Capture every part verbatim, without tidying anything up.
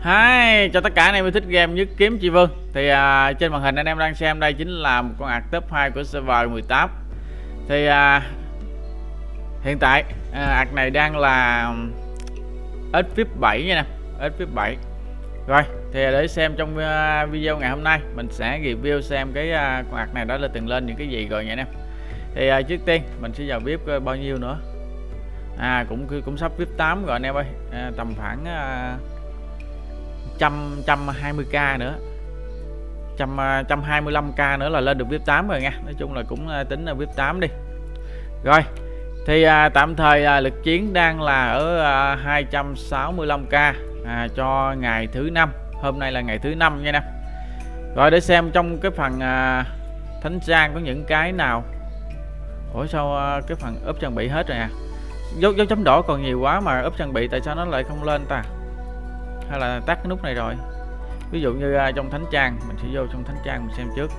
Hi, cho tất cả anh em yêu thích game nhất kiếm Chi Vương. Thì à, trên màn hình anh em đang xem đây chính là một con ạc top hai của server mười tám. Thì à, hiện tại à, ạc này đang là ét vê i pê bảy nha nè, ét vê i pê bảy. Rồi, thì để xem trong uh, video ngày hôm nay mình sẽ review xem cái uh, con ạc này đã từng lên những cái gì rồi nha anh em. Thì uh, trước tiên mình sẽ vào vê i pê bao nhiêu nữa. À cũng cũng sắp vê i pê tám rồi anh em ơi, à, tầm khoảng uh, trăm trăm hai mươi k nữa, trăm trăm hai mươi lăm k nữa là lên được vê i pê tám rồi nha. Nói chung là cũng tính là vê i pê tám đi. Rồi thì à, tạm thời à, lực chiến đang là ở à, hai trăm sáu mươi lăm k à, cho ngày thứ năm. Hôm nay là ngày thứ năm nha nè. Rồi để xem trong cái phần à, thánh trang có những cái nào. Ủa sao à, cái phần úp trang bị hết rồi à? Dấu dấu chấm đỏ còn nhiều quá mà úp trang bị tại sao nó lại không lên ta? Hay là tắt cái nút này rồi? Ví dụ như uh, trong thánh trang, mình sẽ vô trong thánh trang mình xem trước.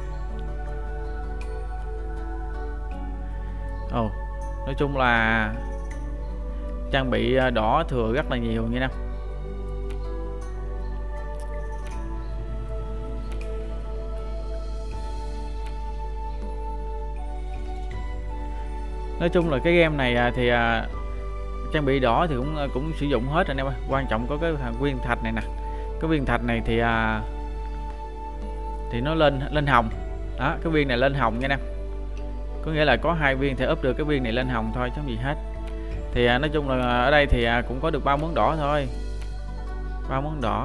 Ồ, oh, nói chung là trang bị uh, đỏ thừa rất là nhiều nha nè. Nói chung là cái game này uh, thì uh, trang bị đỏ thì cũng cũng sử dụng hết rồi anh em ơi. Quan trọng có cái viên thạch này nè. Cái viên thạch này thì à, thì nó lên lên hồng đó, cái viên này lên hồng nha em, có nghĩa là có hai viên thì up được cái viên này lên hồng thôi chứ không gì hết. Thì à, nói chung là ở đây thì à, cũng có được ba món đỏ thôi, ba món đỏ.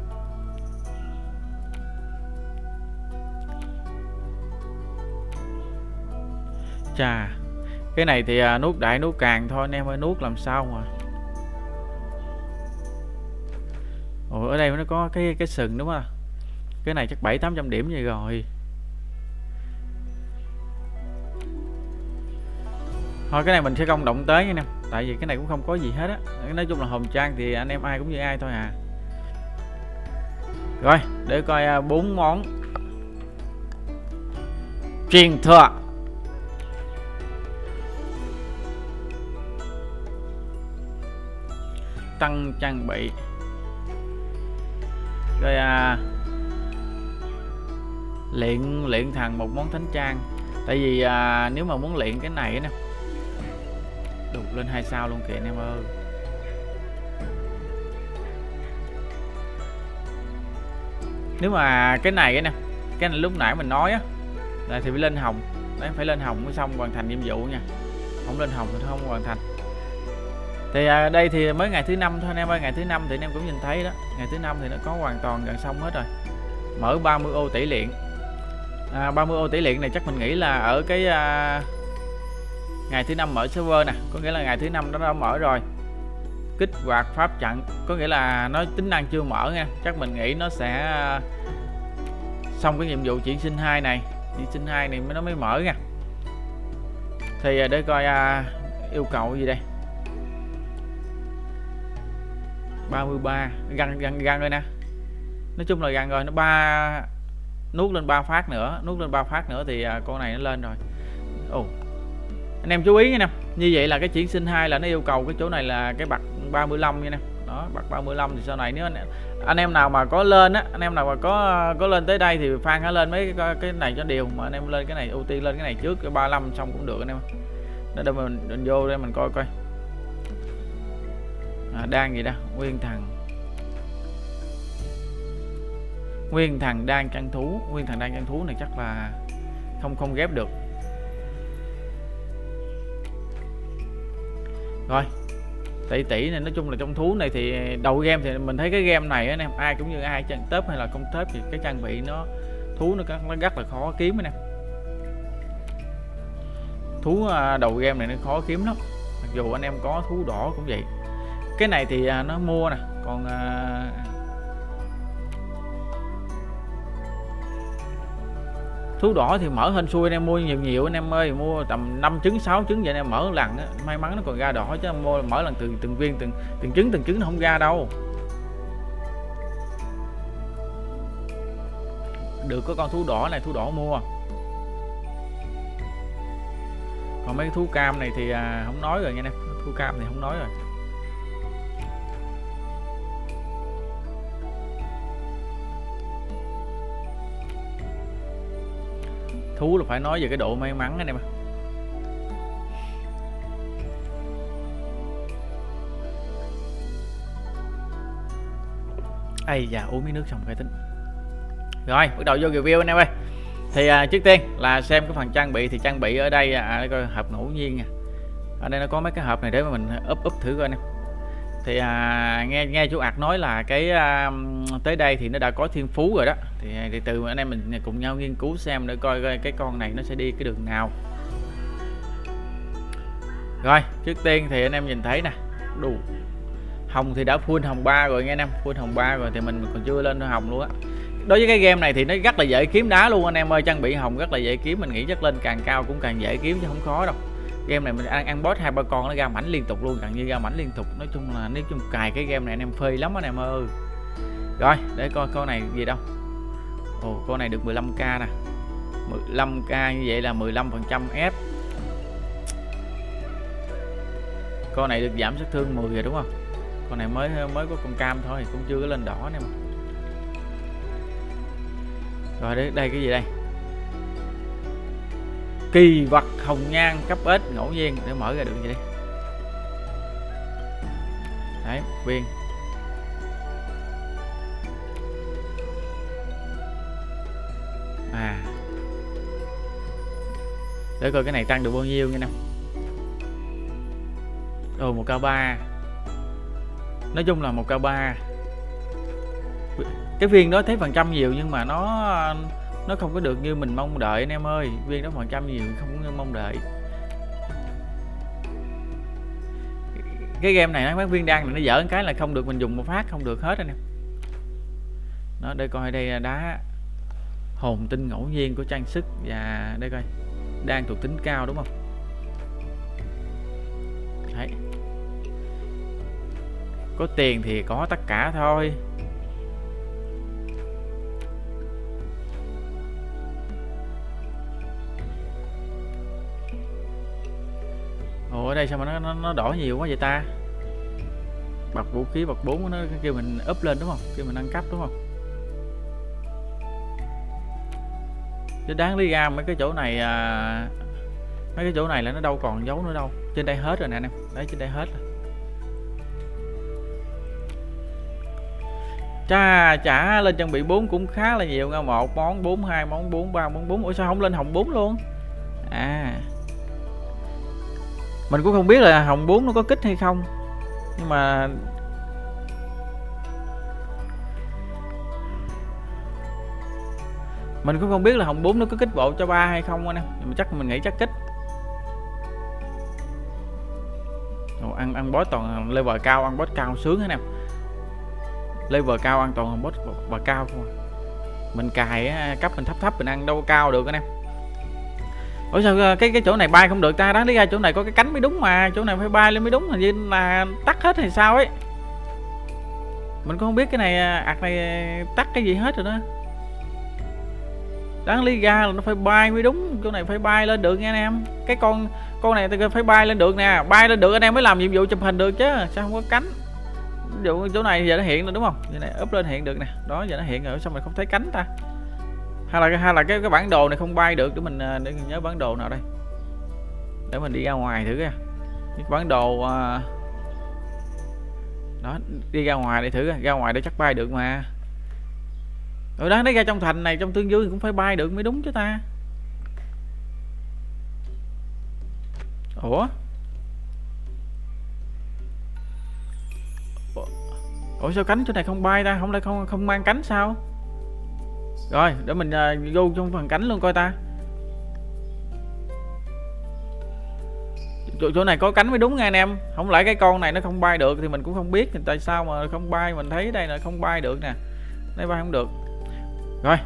Chà, cái này thì à, nuốt đại nuốt càng thôi anh em ơi, nuốt làm sao mà. Ủa, ở đây nó có cái cái sừng đúng không? Cái này chắc bảy tám trăm điểm vậy rồi. Thôi cái này mình sẽ không động tới nha nè, tại vì cái này cũng không có gì hết á. Nói chung là hồng trang thì anh em ai cũng như ai thôi à. Rồi để coi bốn uh, món truyền thừa. Tăng trang bị. Rồi à, luyện luyện thằng một món thánh trang. Tại vì à, nếu mà muốn luyện cái này nè, đục lên hai sao luôn kìa anh em ơi. Nếu mà cái này nè, cái này lúc nãy mình nói á là thì phải lên hồng. Đấy, phải lên hồng mới xong hoàn thành nhiệm vụ nha. Không lên hồng thì không hoàn thành. Thì à, đây thì mới ngày thứ năm thôi anh em ơi. Ngày thứ năm thì anh em cũng nhìn thấy đó, ngày thứ năm thì nó có hoàn toàn gần xong hết rồi. Mở ba mươi ô tỷ luyện. à, ba mươi ô tỷ luyện này chắc mình nghĩ là ở cái à, ngày thứ năm mở server nè, có nghĩa là ngày thứ năm nó đã mở rồi. Kích hoạt pháp trận, có nghĩa là nó tính năng chưa mở nha. Chắc mình nghĩ nó sẽ à, xong cái nhiệm vụ chuyển sinh hai này, chuyển sinh hai này mới nó mới mở nha. Thì à, để coi à, yêu cầu gì đây. ba mươi ba gần gần gần rồi nè. Nói chung là gần rồi, nó ba nuốt lên ba phát nữa, nuốt lên ba phát nữa thì à, con này nó lên rồi. Ồ, anh em chú ý nha nè, như vậy là cái chuyển sinh hai là nó yêu cầu cái chỗ này là cái bậc ba mươi lăm nha nè. Đó, bậc ba mươi lăm thì sau này nếu anh, anh em nào mà có lên á, anh em nào mà có có lên tới đây thì Phan hãy lên mấy cái, cái này cho điều, mà anh em lên cái này ưu tiên lên cái này trước, cái ba mươi lăm xong cũng được anh em. Để mình, mình vô đây mình coi coi. À, đang gì đó, nguyên thằng nguyên thằng đang chăn thú, nguyên thằng đang chăn thú này chắc là không không ghép được. Rồi tỷ tỷ này, nói chung là trong thú này thì đầu game thì mình thấy cái game này anh em ai cũng như ai, chân tớp hay là không tớp thì cái trang bị nó thú nó, nó rất là khó kiếm anh em. Thú đầu game này nó khó kiếm lắm, mặc dù anh em có thú đỏ cũng vậy. Cái này thì à, nó mua nè, còn à, thú đỏ thì mở hên xui anh em mua nhiều nhiều anh em ơi, mua tầm năm trứng sáu trứng vậy anh em mở lần á, may mắn nó còn ra đỏ chứ mua mở lần từng từng viên từng từng trứng từng trứng nó không ra đâu. Được có con thú đỏ này, thú đỏ mua. Còn mấy cái thú cam này thì à, không nói rồi nha em, thú cam thì không nói rồi. Thú là phải nói về cái độ may mắn anh em ạ. Ây da, uống miếng nước xong khai tính. Rồi bắt đầu vô review anh em ơi. Thì à, trước tiên là xem cái phần trang bị. Thì trang bị ở đây à, coi hộp ngẫu nhiên nha. Ở đây nó có mấy cái hộp này để mà mình úp úp thử coi anh em. Thì à, nghe nghe chú Ạc nói là cái à, tới đây thì nó đã có thiên phú rồi đó. Thì, thì từ anh em mình cùng nhau nghiên cứu xem để coi, coi cái con này nó sẽ đi cái đường nào. Rồi trước tiên thì anh em nhìn thấy nè, đủ hồng thì đã full hồng ba rồi nghe anh em, full hồng ba rồi thì mình còn chưa lên hồng luôn á. Đối với cái game này thì nó rất là dễ kiếm đá luôn anh em ơi, trang bị hồng rất là dễ kiếm, mình nghĩ chắc lên càng cao cũng càng dễ kiếm chứ không khó đâu. Game này mình ăn, ăn boss hai ba con nó ra mảnh liên tục luôn, gần như ra mảnh liên tục. Nói chung là nếu chung cài cái game này anh em phê lắm anh em ơi. Rồi để coi con này gì đâu. Ồ con này được mười lăm k nè, mười lăm k như vậy là mười lăm phần trăm ép. Con này được giảm sát thương mười rồi đúng không? Con này mới mới có con cam thôi, cũng chưa có lên đỏ nè mà. Rồi đây, đây cái gì đây? Kỳ vật hồng nhan cấp S ngẫu nhiên, để mở ra được gì đây? Đấy, viên. À. Để coi cái này tăng được bao nhiêu nha nè. Ồ một k ba. Nói chung là một k ba. Cái viên đó thấy phần trăm nhiều nhưng mà nó nó không có được như mình mong đợi anh em ơi. Viên đó phần trăm nhiều không có như mong đợi. Cái game này nó bán viên đan này nó dở cái là không được mình dùng một phát không được hết anh em. Nó để coi đây là đá hồn tinh ngẫu nhiên của trang sức và đây coi đang thuộc tính cao đúng không? Đấy. Có tiền thì có tất cả thôi. Ồ ở đây sao mà nó nó, nó đỏ nhiều quá vậy ta? Bậc vũ khí bậc bốn nó kêu mình up lên đúng không? Kêu mình nâng cấp đúng không? Chứ đáng lý ra mấy cái chỗ này à, mấy cái chỗ này là nó đâu còn dấu nữa đâu. Trên đây hết rồi nè anh em. Đấy trên đây hết rồi. Chà chả lên trang bị bốn cũng khá là nhiều nha. Một món bốn, hai món bốn, ba món bốn. Ủa sao không lên hồng bốn luôn? À. Mình cũng không biết là hồng bốn nó có kích hay không. Nhưng mà mình cũng không biết là hồng bốn nó có kích bộ cho ba hay không anh em. Nhưng mà chắc mình nghĩ chắc kích. Ồ, ăn ăn boss toàn level cao, ăn boss cao sướng anh em. Level cao ăn toàn boss và cao không à. Mình cài cấp mình thấp thấp mình ăn đâu cao được anh em. Ủa sao cái cái chỗ này bay không được ta? Đáng lý ra chỗ này có cái cánh mới đúng mà, chỗ này phải bay lên mới đúng, hình như là tắt hết hay sao ấy. Mình cũng không biết cái này ạc này tắt cái gì hết rồi đó. Đáng lý ra là nó phải bay mới đúng, chỗ này phải bay lên được nha anh em. Cái con con này phải bay lên được nè, bay lên được anh em mới làm nhiệm vụ chụp hình được chứ, sao không có cánh. Ví dụ chỗ này giờ nó hiện rồi đúng không? Giờ này up lên hiện được nè. Đó giờ nó hiện rồi sao mình không thấy cánh ta? Hay là hay là cái cái bản đồ này không bay được, để mình để mình nhớ bản đồ nào đây. Để mình đi ra ngoài thử nha. Cái bản đồ đó, đi ra ngoài để thử, ra ngoài để chắc bay được mà. Rồi đó, nó ra trong thành này, trong Tương Dương cũng phải bay được mới đúng chứ ta. Ủa? Ủa sao cánh chỗ này không bay ta? Không lẽ không không mang cánh sao? Rồi, để mình uh, vô trong phần cánh luôn coi ta. Chỗ, chỗ này có cánh mới đúng nha anh em. Không lẽ cái con này nó không bay được thì mình cũng không biết tại sao mà không bay. Mình thấy đây là không bay được nè. Đây bay không được. Rồi.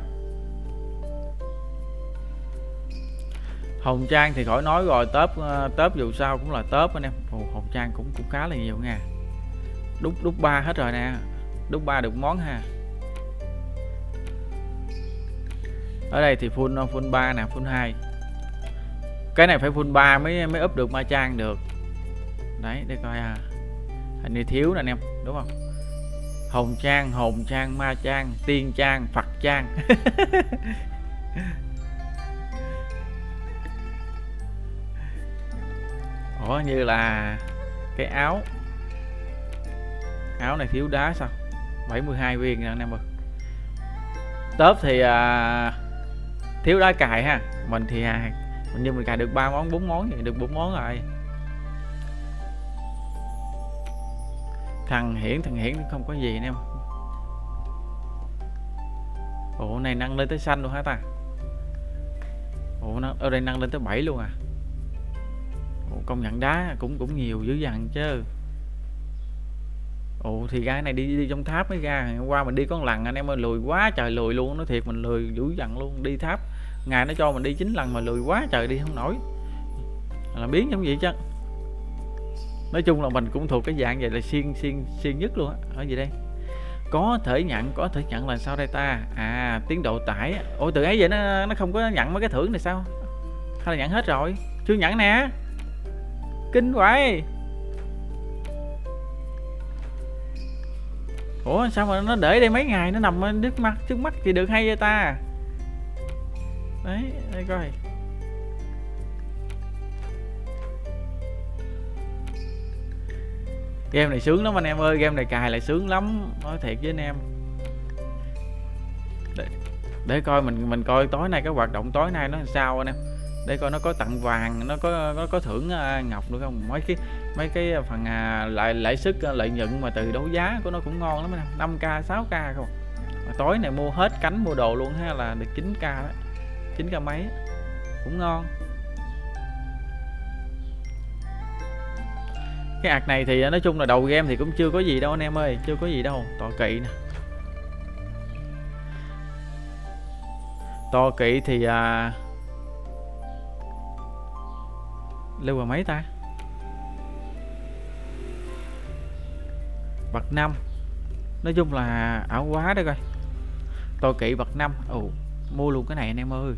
Hồng Trang thì khỏi nói rồi, top uh, top dù sao cũng là top anh em. Ồ, Hồng Trang cũng cũng khá là nhiều nha. Đúc đúc ba hết rồi nè. Đúc ba được món ha. Ở đây thì full full ba nè, full hai. Cái này phải full ba mới mới up được ma trang được. Đấy, để coi à. Hình như thiếu nè anh em, đúng không? Hồng Trang, hồn trang, ma trang, tiên trang, Phật trang. Ủa như là cái áo áo này thiếu đá sao? bảy mươi hai viên nha anh em ơi. Tớp thì à, thiếu đá cài ha. Mình thì à, mình như mình cài được ba món bốn món thì được bốn món rồi. Thằng Hiển thằng Hiển không có gì anh em. Ủa này nâng lên tới xanh luôn hả ta? Ủa nó ở đây nâng lên tới bảy luôn à? Ủa, công nhận đá cũng cũng nhiều dữ dằn chứ. Ồ thì cái này đi đi trong tháp mới ra. Hôm qua mình đi có một lần anh em ơi, lười quá trời lười luôn, nói thiệt mình lười dữ dằn luôn. Đi tháp ngày nó cho mình đi chín lần mà lười quá trời đi không nổi, là biến giống vậy chứ. Nói chung là mình cũng thuộc cái dạng vậy là siêng siêng siêng nhất luôn á. Ở gì đây? Có thể nhận, có thể nhận là sao đây ta? À tiến độ tải. Ủa từ ấy vậy nó nó không có nhận mấy cái thưởng này sao? Hay là nhận hết rồi? Chưa nhận nè. Kinh quái. Ủa sao mà nó để đây mấy ngày nó nằm trước mắt trước mắt thì được hay vậy ta? Đấy, đây coi. Game này sướng lắm anh em ơi, game này cài lại sướng lắm, nói thiệt với anh em. Để, để coi mình mình coi tối nay cái hoạt động tối nay nó làm sao anh em. Để coi nó có tặng vàng, nó có nó có thưởng uh, ngọc được không? Mấy cái mấy cái phần uh, lại lãi suất uh, lợi nhuận mà từ đấu giá của nó cũng ngon lắm anh em. năm k sáu k không. Mà tối này mua hết cánh mua đồ luôn ha là được chín k đó. chín k mấy cũng ngon. Cái ạc này thì nói chung là đầu game thì cũng chưa có gì đâu anh em ơi, chưa có gì đâu. Tọa kỵ nè, tọa kỵ thì à, lưu vào mấy ta? Bậc năm. Nói chung là ảo quá đó coi. Tọa kỵ bậc năm. Ồ, mua luôn cái này anh em ơi.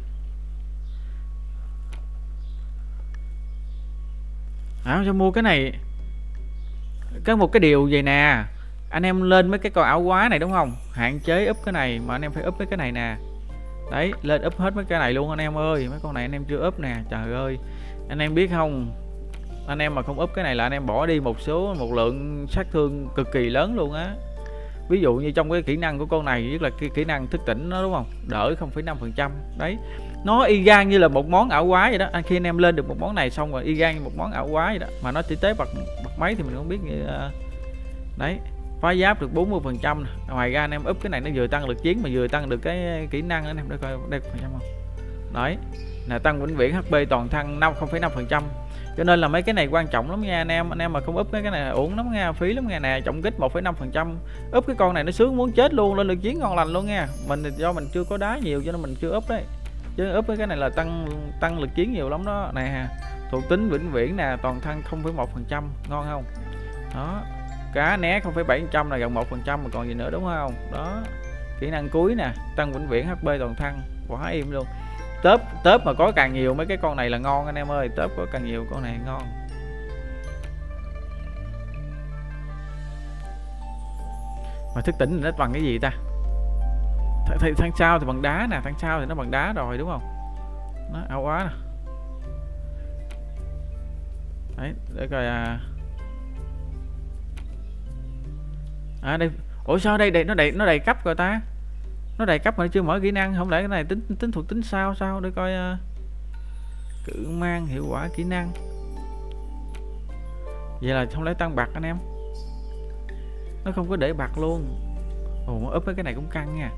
À, sao mua cái này? Có một cái điều vậy nè, anh em lên mấy cái con ảo quá này đúng không, hạn chế up cái này mà anh em phải up mấy cái này nè. Đấy, lên up hết mấy cái này luôn anh em ơi. Mấy con này anh em chưa up nè, trời ơi. Anh em biết không, anh em mà không up cái này là anh em bỏ đi một số một lượng sát thương cực kỳ lớn luôn á. Ví dụ như trong cái kỹ năng của con này, nhất là cái kỹ năng thức tỉnh nó đúng không, đỡ không phẩy năm phần trăm. Đấy, nó y gan như là một món ảo quá vậy đó. Anh khi anh em lên được một món này xong rồi y gan như một món ảo quá vậy đó, mà nó chỉ tế bậc bậc mấy thì mình không biết như uh... đấy, phá giáp được bốn mươi phần trăm. Ngoài ra anh em up cái này nó vừa tăng lực chiến mà vừa tăng được cái kỹ năng anh em. Để coi đây phần trăm không. Đấy là tăng vĩnh viễn hát pê toàn thân năm không phẩy năm phần trăm. Cho nên là mấy cái này quan trọng lắm nha anh em. Anh em mà không up mấy cái này uổng lắm nha, phí lắm nha nè. Trọng kích một phẩy năm phần trăm. Up cái con này nó sướng muốn chết luôn, lên lực chiến ngon lành luôn nha. Mình thì do mình chưa có đá nhiều cho nên mình chưa up đấy. Chứ up cái này là tăng tăng lực chiến nhiều lắm đó nè. Thuộc tính vĩnh viễn nè, toàn thân không phẩy một phần trăm, ngon không? Đó. Cá né không phẩy bảy phần trăm là gần một phần trăm mà còn gì nữa đúng không? Đó. Kỹ năng cuối nè, tăng vĩnh viễn hát pê toàn thân, quá im luôn. Tớp tớp mà có càng nhiều mấy cái con này là ngon anh em ơi, tớp có càng nhiều con này ngon. Mà thức tỉnh thì nó bằng cái gì ta? Th th tháng sau thì bằng đá nè, tháng sau thì nó bằng đá rồi đúng không? Nó ảo quá nè. Đấy, để coi à. À đây, ủa sao đây đầy nó đầy nó đầy cấp rồi ta? Nó đầy cấp mà nó chưa mở kỹ năng, không lẽ cái này tính tính thuộc tính sao sao? Để coi uh, cự mang hiệu quả kỹ năng. Vậy là không lẽ tăng bạc anh em? Nó không có để bạc luôn. Ồ, up với cái này cũng căng nha.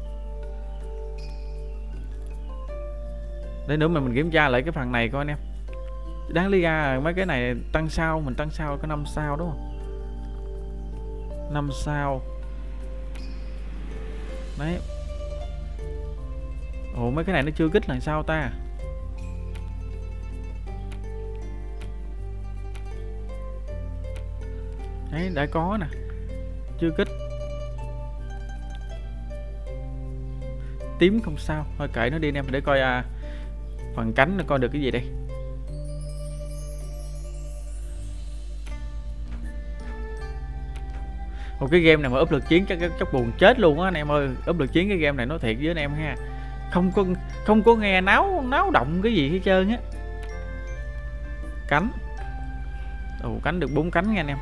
Để nữa mà mình kiểm tra lại cái phần này coi anh em. Đáng lý ra mấy cái này tăng sao, mình tăng sao có năm sao đúng không? năm sao. Đấy. Ồ mấy cái này nó chưa kích là sao ta? Đấy đã có nè. Chưa kích. Tím không sao. Thôi kệ nó đi anh em, để coi à, phần cánh nó coi được cái gì đây. Một cái game này mà up lực chiến chắc chắc buồn chết luôn á anh em ơi. Up lực chiến cái game này nói thiệt với anh em ha, không có không có nghe náo náo động cái gì hết trơn á. Cánh Ồ, cánh được bốn cánh nha anh em.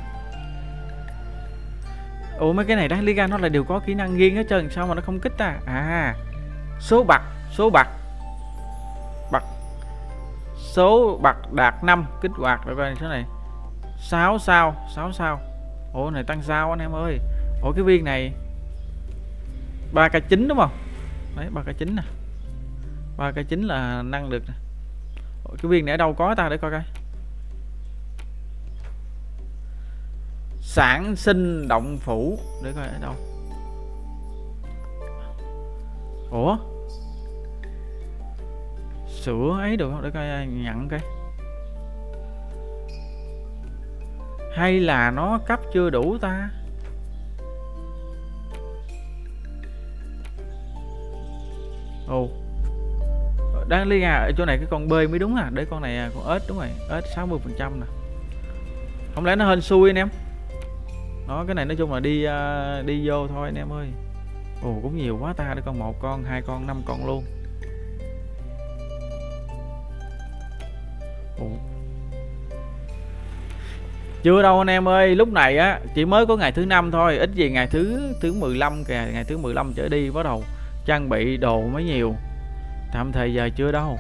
Ủa mấy cái này đó lý ra nó là đều có kỹ năng riêng hết trơn, sao mà nó không kích ta? À, số bậc, số bậc bậc số bậc đạt năm, kích hoạt rồi coi số này. sáu sao, sáu sao. Ủa này tăng sao anh em ơi. Ủa cái viên này ba k chín đúng không? Đấy ba k chín nè. ba k chín là năng được nè. Ủa, cái viên này ở đâu có ta để coi coi. Sản sinh động phủ để coi ở đâu. Ủa sửa ấy được không để coi nhận coi. Hay là nó cấp chưa đủ ta? Ồ đang liên à, ở chỗ này cái con bơi mới đúng à. Để con này con ếch đúng rồi, ếch sáu mươi phần trăm nè. Không lẽ nó hên xui anh em. Đó cái này nói chung là đi uh, đi vô thôi anh em ơi. Ồ cũng nhiều quá ta, để con một con, hai con, năm con luôn. Ồ. Chưa đâu anh em ơi, lúc này á chỉ mới có ngày thứ năm thôi, ít gì ngày thứ thứ mười lăm kìa, ngày thứ mười lăm trở đi bắt đầu trang bị đồ mới nhiều. Tạm thời giờ chưa đâu.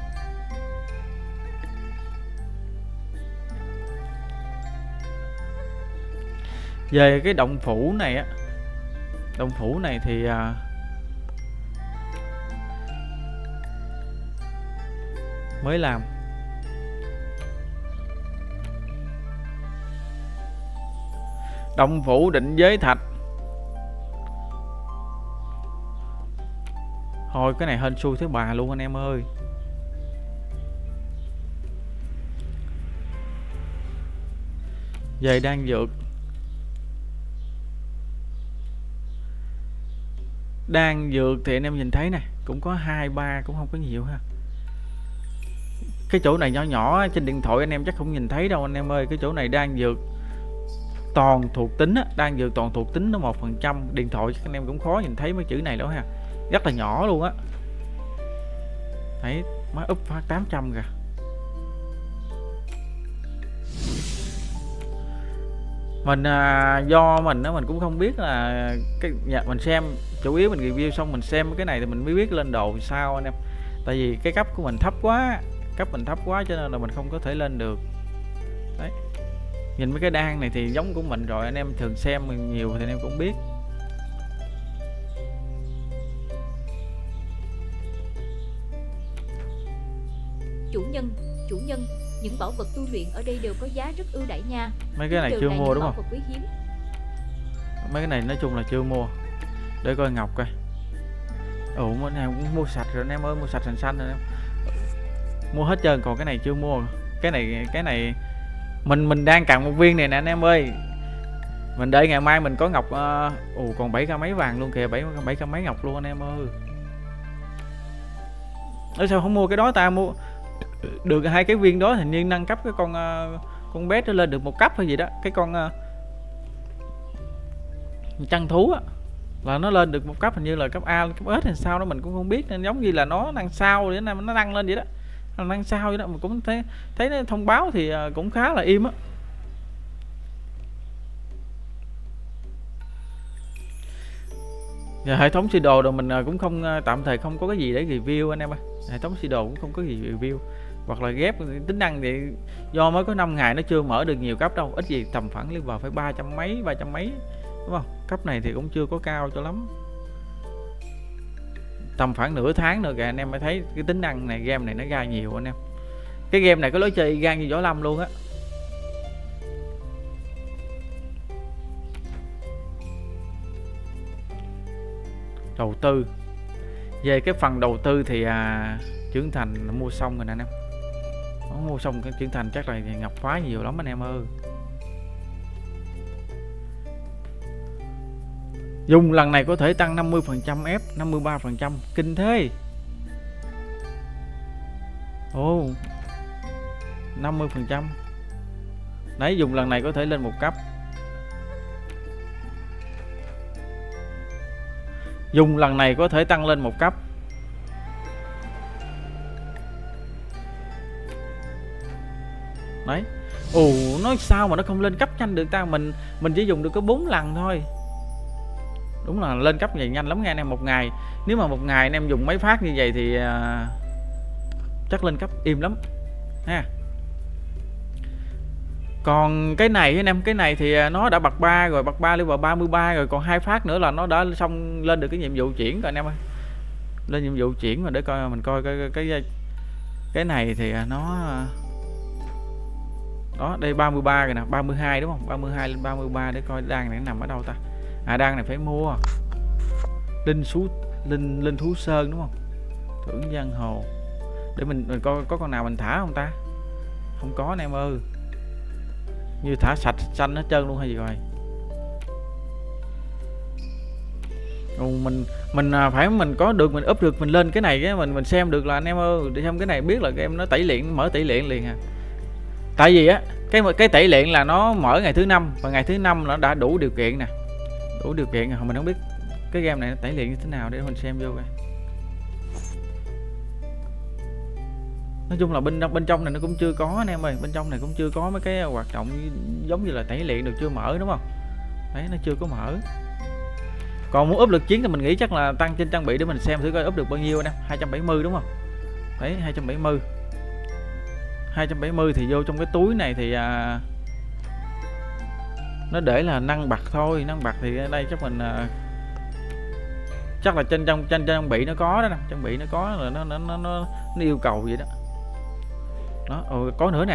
Về cái động phủ này á, động phủ này thì à, mới làm. Động phủ định giới thạch. Thôi cái này hên xui thứ bà luôn anh em ơi. Về đang dược. Đang dược thì anh em nhìn thấy nè, cũng có hai ba, cũng không có nhiều ha. Cái chỗ này nhỏ nhỏ trên điện thoại anh em chắc không nhìn thấy đâu anh em ơi. Cái chỗ này đang dược toàn thuộc tính á, đang dược toàn thuộc tính nó một phần trăm. Điện thoại anh em cũng khó nhìn thấy mấy chữ này đâu ha, rất là nhỏ luôn á. Đấy má úp phát tám trăm kìa. Mình à, do mình đó mình cũng không biết là cái nhà mình xem, chủ yếu mình review xong mình xem cái này thì mình mới biết lên đồ sao anh em. Tại vì cái cấp của mình thấp quá, cấp mình thấp quá cho nên là mình không có thể lên được. Đấy, nhìn mấy cái đan này thì giống của mình rồi, anh em thường xem mình nhiều thì anh em cũng biết. Chủ nhân, chủ nhân, những bảo vật tu luyện ở đây đều có giá rất ưu đãi nha. Mấy cái này chưa mua đúng không? Quý hiếm. Mấy cái này nói chung là chưa mua. Để coi ngọc coi. Ủa cái này cũng mua sạch rồi anh em ơi, mua sạch xanh xanh rồi em. Mua hết trơn, còn cái này chưa mua. Cái này cái này mình mình đang cần một viên này nè anh em ơi. Mình đợi ngày mai mình có ngọc. Ồ uh, còn bảy k mấy vàng luôn kìa, bảy bảy k mấy ngọc luôn anh em ơi. Ở sao không mua cái đó ta? Mua được hai cái viên đó hình như nâng cấp cái con uh, con bé nó lên được một cấp hay gì đó. Cái con uh, chăn thú á là nó lên được một cấp, hình như là cấp A, cấp S hay sao đó mình cũng không biết, nên giống như là nó năng sao để nó đăng lên vậy đó, nó năng sao vậy đó. Mình cũng thấy thấy nó thông báo thì uh, cũng khá là im á. Và hệ thống sơ đồ rồi mình cũng không, tạm thời không có cái gì để review anh em ơi. Hệ thống sơ đồ cũng không có gì review, hoặc là ghép tính năng thì do mới có năm ngày nó chưa mở được nhiều cấp đâu, ít gì tầm khoảng level phải ba trăm mấy, ba trăm mấy đúng không? Cấp này thì cũng chưa có cao cho lắm, tầm khoảng nửa tháng nữa kìa anh em mới thấy cái tính năng này, game này nó ra nhiều anh em. Cái game này có lối chơi gan như Võ Lâm luôn á. Đầu tư về cái phần đầu tư thì à, trưởng thành mua xong rồi nè anh em. Nó mua xong cái trưởng thành chắc là ngọc phá nhiều lắm anh em ơi. Dùng lần này có thể tăng năm mươi phần trăm F, năm mươi ba phần trăm, kinh thế. Ồ oh, năm mươi phần trăm. Đấy, dùng lần này có thể lên một cấp. Dùng lần này có thể tăng lên một cấp. Đấy, Ồ, nói sao mà nó không lên cấp nhanh được ta. Mình mình chỉ dùng được có bốn lần thôi. Đúng là lên cấp vậy nhanh lắm nha anh em. Một ngày, nếu mà một ngày anh em dùng mấy phát như vậy thì uh, chắc lên cấp im lắm ha. Còn cái này anh em, cái này thì nó đã bậc ba rồi, bậc ba level ba mươi ba rồi, còn hai phát nữa là nó đã xong lên được cái nhiệm vụ chuyển rồi anh em ơi. Lên nhiệm vụ chuyển mà để coi mình coi cái cái cái này thì nó đó, đây ba mươi ba rồi nè, ba mươi hai đúng không? ba mươi hai lên ba mươi ba để coi đan này nằm ở đâu ta. À, đan này phải mua. Linh thú linh linh thú sơn đúng không? Thưởng giang hồ. Để mình mình coi có con nào mình thả không ta? Không có anh em ơi. Như thả sạch xanh hết trơn luôn hay gì rồi. Ồ, mình mình phải mình có được, mình up được, mình lên cái này cái mình mình xem được là anh em ơi, để xem cái này biết là cái em nó tẩy luyện, mở tẩy luyện liền à. Tại vì á cái cái tẩy luyện là nó mở ngày thứ năm và ngày thứ năm nó đã đủ điều kiện nè. Đủ điều kiện rồi, mình không biết cái game này nó tẩy luyện như thế nào để mình xem vô coi. Nói chung là bên bên trong này nó cũng chưa có anh em ơi, bên trong này cũng chưa có mấy cái hoạt động giống như là tẩy luyện được, chưa mở đúng không? Đấy, nó chưa có mở. Còn muốn up lực chiến thì mình nghĩ chắc là tăng trên trang bị để mình xem thử coi up được bao nhiêu anh em. hai trăm bảy mươi đúng không? Đấy, hai trăm bảy mươi. hai trăm bảy mươi thì vô trong cái túi này thì à, nó để là năng bạc thôi, năng bạc thì ở đây chắc mình à, chắc là trên trong trên trang bị nó có đó nè, trang bị nó có là nó nó nó nó, nó yêu cầu vậy đó. Đó, ừ, có nữa nè.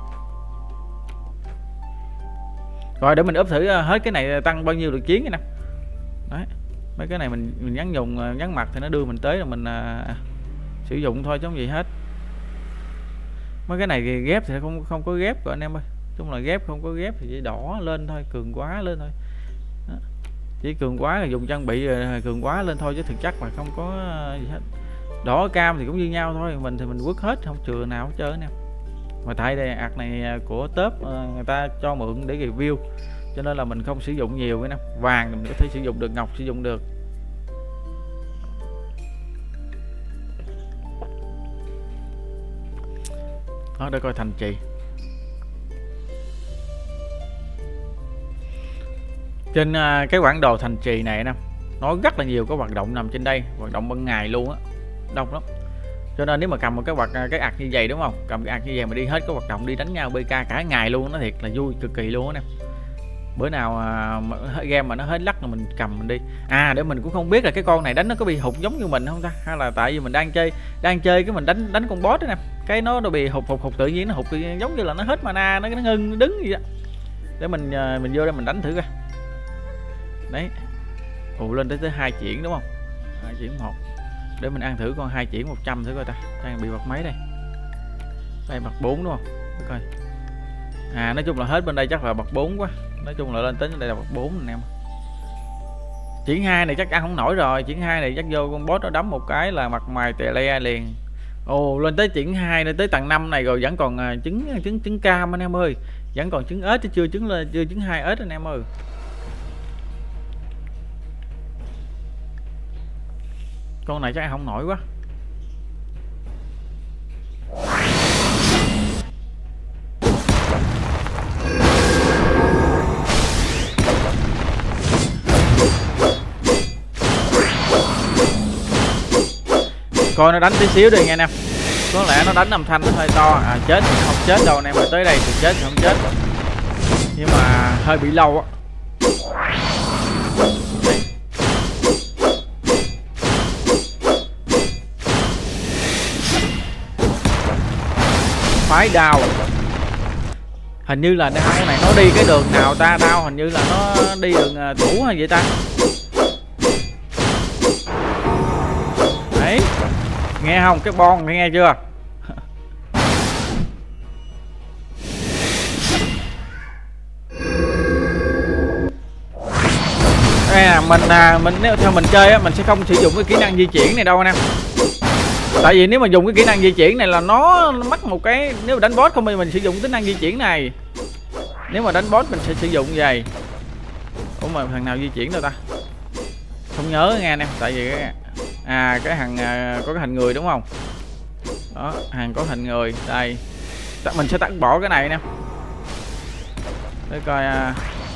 Rồi để mình up thử hết cái này tăng bao nhiêu lực chiến nè. Đấy, mấy cái này mình mình nhắn dùng nhắn mặt thì nó đưa mình tới là mình à, sử dụng thôi chứ không gì hết. Mấy cái này thì ghép thì không không có ghép rồi anh em ơi. Chung là ghép không có ghép thì chỉ đỏ lên thôi, cường quá lên thôi. Đó. Chỉ cường quá là dùng trang bị rồi cường quá lên thôi chứ thực chất mà không có gì hết. Đỏ cam thì cũng như nhau thôi, mình thì mình quất hết không chừa nào hết trơn nè. Mà tại đây ạc này của top người ta cho mượn để review cho nên là mình không sử dụng nhiều cái nè. Vàng mình có thể sử dụng được, ngọc sử dụng được. Đó, để coi thành trì. Trên uh, cái bản đồ thành trì này nè, nó rất là nhiều cái hoạt động nằm trên đây, hoạt động ban ngày luôn á, đông lắm. Cho nên nếu mà cầm một cái hoạt cái ạc như vậy đúng không, cầm cái ạc như vậy mà đi hết cái hoạt động, đi đánh nhau bê ca cả ngày luôn, nó thiệt là vui cực kỳ luôn á nè. Bữa nào uh, game mà nó hết lắc là mình cầm mình đi. À, để mình cũng không biết là cái con này đánh nó có bị hụt giống như mình không ta, hay là tại vì mình đang chơi đang chơi cái mình đánh đánh con boss đó nè, cái nó nó bị hụt hụt hụt tự nhiên, nó hụt giống như là nó hết mana, nó nó ngưng nó đứng gì đó. Để mình uh, mình vô đây mình đánh thử coi. Đấy. Ồ, lên tới tới hai chuyển đúng không? Hai chuyển một. Để mình ăn thử con hai chuyển một trăm thử coi ta. Đang bị bật mấy đây. Đây bật bốn đúng không? Để coi. À, nói chung là hết bên đây chắc là bật bốn quá. Nói chung là lên tới đây là bật bốn anh em. Chuyển hai này chắc ăn không nổi rồi, chuyển hai này chắc vô con boss nó đấm một cái là mặt mày tè le liền. Ồ, lên tới chuyển hai lên tới tầng năm này rồi vẫn còn uh, trứng trứng trứng cam anh em ơi. Vẫn còn trứng ếch chứ chưa trứng lên chưa trứng hai ếch anh em ơi. Con này chắc ăn không nổi quá. Coi nó đánh tí xíu đi nghe anh em. Có lẽ nó đánh âm thanh nó hơi to. À, chết thì không chết đâu anh em, mà tới đây thì chết thì không chết. Nhưng mà hơi bị lâu á. Phái đao. Hình như là đao này nó đi cái đường nào ta, đao hình như là nó đi đường thủ hay vậy ta. Đấy. Nghe không, cái bon nghe chưa? À, mình à, mình nếu theo mình chơi á, mình sẽ không sử dụng cái kỹ năng di chuyển này đâu anh em. Tại vì nếu mà dùng cái kỹ năng di chuyển này là nó mất một cái, nếu mà đánh boss không thì mình sử dụng kỹ năng di chuyển này. Nếu mà đánh boss mình sẽ sử dụng vậy. Ủa mà thằng nào di chuyển đâu ta? Không nhớ nghe anh em, tại vì cái à cái thằng à, có cái hình người đúng không? Đó, hàng có hình người đây. Mình sẽ tắt bỏ cái này nè. để coi. À,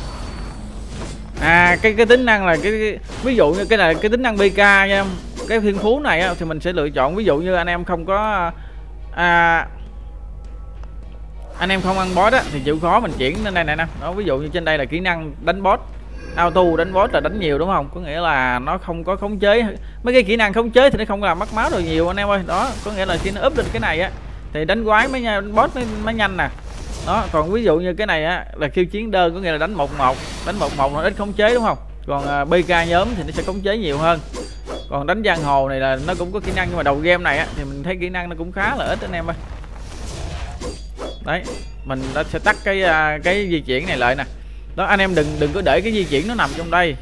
à cái cái tính năng là cái, cái ví dụ như cái này cái tính năng bê ca nha em. Cái thiên phú này á, thì mình sẽ lựa chọn, ví dụ như anh em không có à, anh em không ăn boss á thì chịu khó mình chuyển lên đây này nè. Đó, ví dụ như trên đây là kỹ năng đánh boss, auto đánh boss là đánh nhiều đúng không, có nghĩa là nó không có khống chế mấy cái kỹ năng khống chế thì nó không làm mất máu rồi nhiều anh em ơi. Đó, có nghĩa là khi nó úp lên cái này á thì đánh quái mới đánh boss mới, mới nhanh nè. Đó, còn ví dụ như cái này á là khiêu chiến đơn, có nghĩa là đánh một một, đánh một một nó ít khống chế đúng không. Còn uh, bê ca nhóm thì nó sẽ khống chế nhiều hơn. Còn đánh giang hồ này là nó cũng có kỹ năng, nhưng mà đầu game này á thì mình thấy kỹ năng nó cũng khá là ít anh em ơi. Đấy, mình đã sẽ tắt cái uh, cái di chuyển này lại nè. Đó, anh em đừng đừng có để cái di chuyển nó nằm trong đây.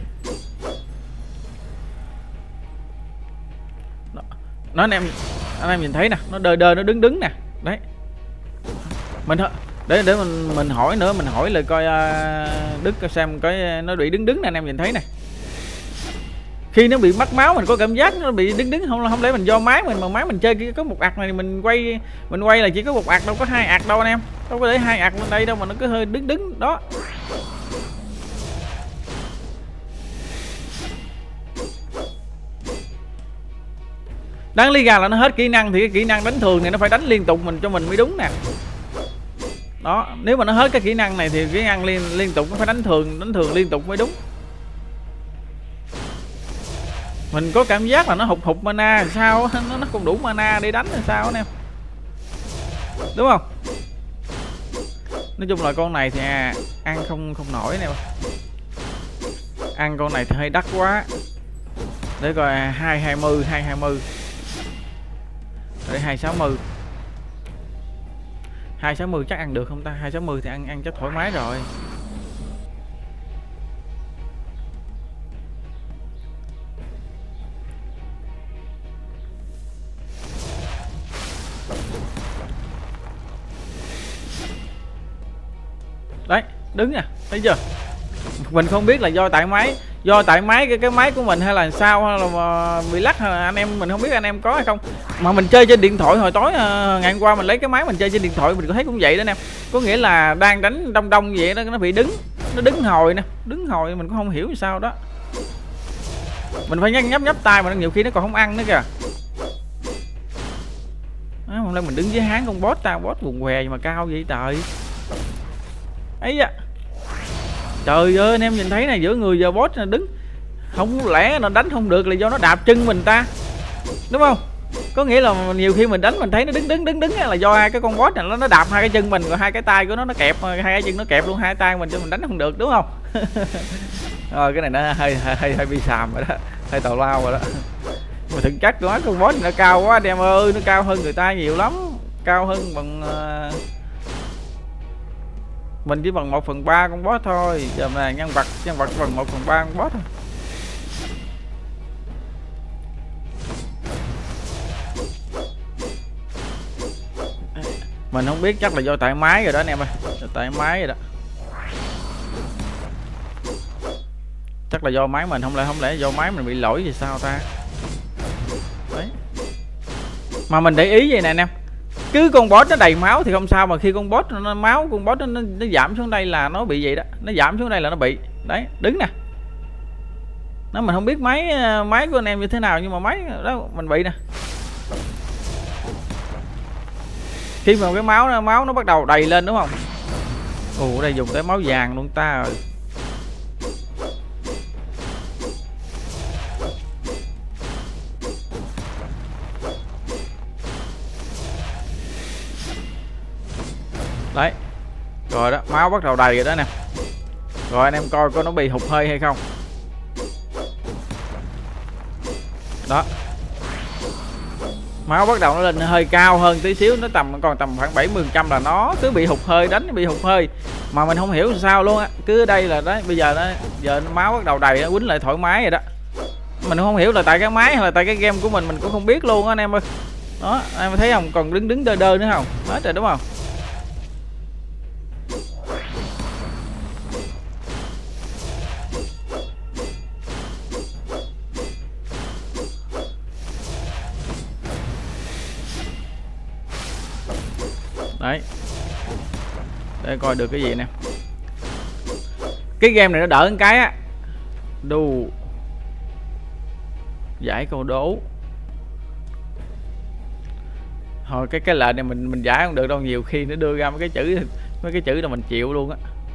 Đó, nó anh em anh em nhìn thấy nè, nó đơ đơ nó đứng đứng nè. Đấy, mình để để mình mình hỏi nữa, mình hỏi lại coi uh, Đức xem cái nó bị đứng đứng nè, anh em nhìn thấy nè. Khi nó bị mất máu mình có cảm giác nó bị đứng đứng, không không lẽ mình do máy mình mà máy mình chơi có một ạc này mình quay mình quay là chỉ có một ạc, đâu có hai ạc đâu anh em, đâu có để hai ạc lên đây đâu mà nó cứ hơi đứng đứng đó. Đáng lý ra là nó hết kỹ năng thì cái kỹ năng đánh thường này nó phải đánh liên tục mình cho mình mới đúng nè. Đó, nếu mà nó hết cái kỹ năng này thì kỹ năng liên liên tục nó phải đánh thường, đánh thường liên tục mới đúng. Mình có cảm giác là nó hụt hụt mana sao nó nó không đủ mana để đánh là sao anh em, đúng không? Nói chung là con này thì à, ăn không không nổi nè, ăn con này thì hơi đắt quá. Để coi hai hai mươi hai hai mươi để hai sáu mươi hai sáu mươi chắc ăn được không ta? Hai sáu mươi thì ăn ăn chắc thoải mái rồi. Đấy, đứng nè, thấy chưa? Mình không biết là do tại máy, do tại máy cái cái máy của mình hay là sao, hay là bị lắc, hay là anh em mình không biết anh em có hay không. Mà mình chơi trên điện thoại hồi tối ngày hôm qua mình lấy cái máy mình chơi trên điện thoại mình có thấy cũng vậy đó anh em. Có nghĩa là đang đánh đông đông vậy đó, nó bị đứng, nó đứng hồi nè, đứng hồi mình cũng không hiểu sao đó. Mình phải nhấp nhấp nhấp tay mà nhiều khi nó còn không ăn nữa kìa. Hôm nay mình đứng với háng con boss, ta boss quần què mà cao vậy trời. Ấy da. Trời ơi anh em nhìn thấy này, giữa người giờ boss là đứng, không lẽ nó đánh không được là do nó đạp chân mình ta, đúng không? Có nghĩa là nhiều khi mình đánh mình thấy nó đứng đứng đứng đứng là do hai cái con boss này nó nó đạp hai cái chân mình, rồi hai cái tay của nó nó kẹp, hai cái chân nó kẹp luôn hai tay mình cho mình đánh không được, đúng không? Rồi cái này nó hơi hơi hơi bị xàm rồi đó, hơi tào lao rồi đó. Mà thực chất của con boss nó cao quá anh em ơi, nó cao hơn người ta nhiều lắm, cao hơn bằng uh... mình chỉ bằng một phần ba con boss thôi. Giờ này nhân vật nhân vật bằng một phần ba con boss thôi. Mình không biết, chắc là do tại máy rồi đó anh em ơi, tại máy rồi đó, chắc là do máy mình, không lẽ không lẽ do máy mình bị lỗi gì sao ta. Đấy, mà mình để ý vậy nè anh em, cứ con boss nó đầy máu thì không sao, mà khi con boss nó máu con boss nó, nó, nó giảm xuống đây là nó bị vậy đó, nó giảm xuống đây là nó bị đấy, đứng nè. Nó mình không biết máy máy của anh em như thế nào, nhưng mà máy đó mình bị nè. Khi mà cái máu máu nó bắt đầu đầy lên đúng không? Ồ, đây dùng tới máu vàng luôn ta rồi. Đấy, rồi đó, máu bắt đầu đầy rồi đó nè. Rồi anh em coi coi nó bị hụt hơi hay không. Đó, máu bắt đầu nó lên hơi cao hơn tí xíu, nó tầm còn tầm khoảng bảy mươi phần trăm là nó cứ bị hụt hơi, đánh bị hụt hơi mà mình không hiểu sao luôn á. Cứ ở đây là đấy, bây giờ đó giờ máu bắt đầu đầy, nó quýnh lại thoải mái rồi đó. Mình không hiểu là tại cái máy hay là tại cái game của mình, mình cũng không biết luôn á anh em ơi. Đó, anh em thấy không, còn đứng đứng đơ đơ nữa không, hết rồi đúng không? Đấy, để coi được cái gì nè. Cái game này nó đỡ một cái á, đù giải câu đố. Hồi cái cái lệnh này mình mình giải không được đâu, nhiều khi nó đưa ra mấy cái chữ mấy cái chữ là mình chịu luôn á.